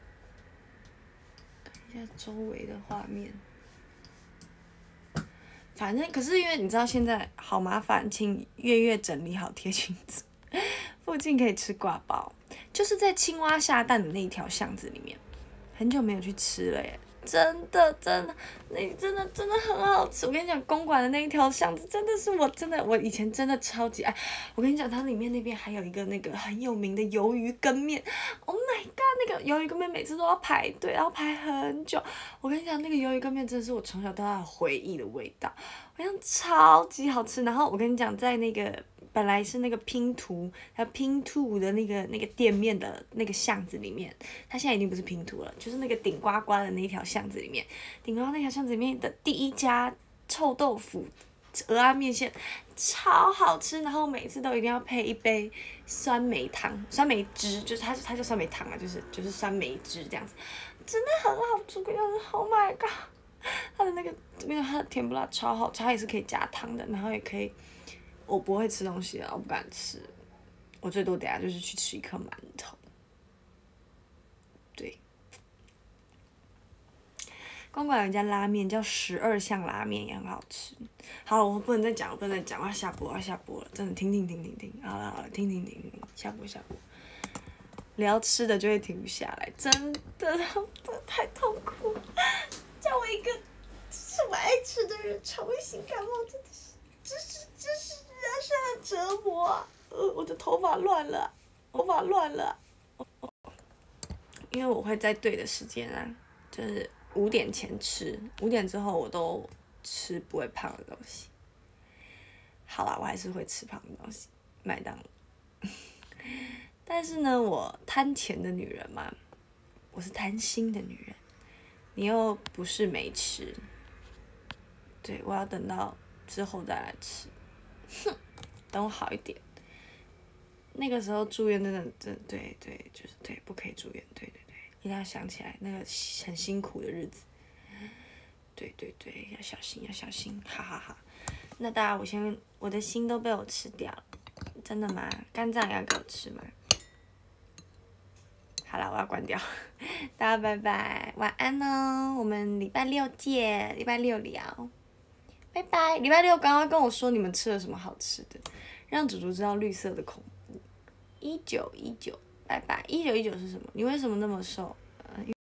看一下周围的画面。 反正可是因为你知道现在好麻烦，请月月整理好贴裙子。附近可以吃挂包，就是在青蛙下蛋的那一条巷子里面，很久没有去吃了耶。真的，那真的很好吃。我跟你讲，公馆的那一条巷子真的是我以前真的超级爱。我跟你讲，它里面那边还有一个那个很有名的鱿鱼羹面。Oh my god， 那个鱿鱼羹面每次都要排队，然后排很久。我跟你讲，那个鱿鱼羹面真的是我从小到大回忆的味道，好像超级好吃。然后我跟你讲，在那个本来是那个拼图，还有拼图的那个店面的那个巷子里面，它现在已经不是拼图了，就是那个顶呱呱的那一条巷子里面，顶呱呱那条巷子里面的第一家臭豆腐蚵仔面线超好吃，然后每次都一定要配一杯酸梅汤、酸梅汁，就是它叫酸梅汤啊，就是酸梅汁这样子，真的很好吃。跟你讲 ，Oh my god， 它的那个它的甜不辣超好吃，它也是可以加汤的，然后也可以。我不会吃东西啊，我不敢吃。我最多等下就是去吃一颗馒头。对，公馆有一家拉面叫12巷拉面，也很好吃。好了，我不能再讲，我要下播了，真的停。好了，停，下播。聊吃的就会停不下来，真的太痛苦了。叫我一个这么爱吃的人重新感冒，真的是，这是人生的折磨啊！我的头发乱了，因为我会在对的时间啊，就是5点前吃，5点之后我都吃不会胖的东西。好啦，我还是会吃胖的东西，麦当劳。但是呢，我贪钱的女人嘛，我是贪心的女人，你又不是没吃，对，我要等到之后再来吃。哼，等我好一点。那个时候住院真的对，就是对，不可以住院，对，一定要想起来那个很辛苦的日子。对，要小心，哈。那大家，我的心都被我吃掉了，真的吗？肝脏也要给我吃吗？好啦，我要关掉，大家拜拜，晚安哦，我们礼拜6见，礼拜6聊，拜拜。礼拜6刚刚跟我说你们吃了什么好吃的，让主知道绿色的恐怖。1919，拜拜。1919是什么？你为什么那么瘦？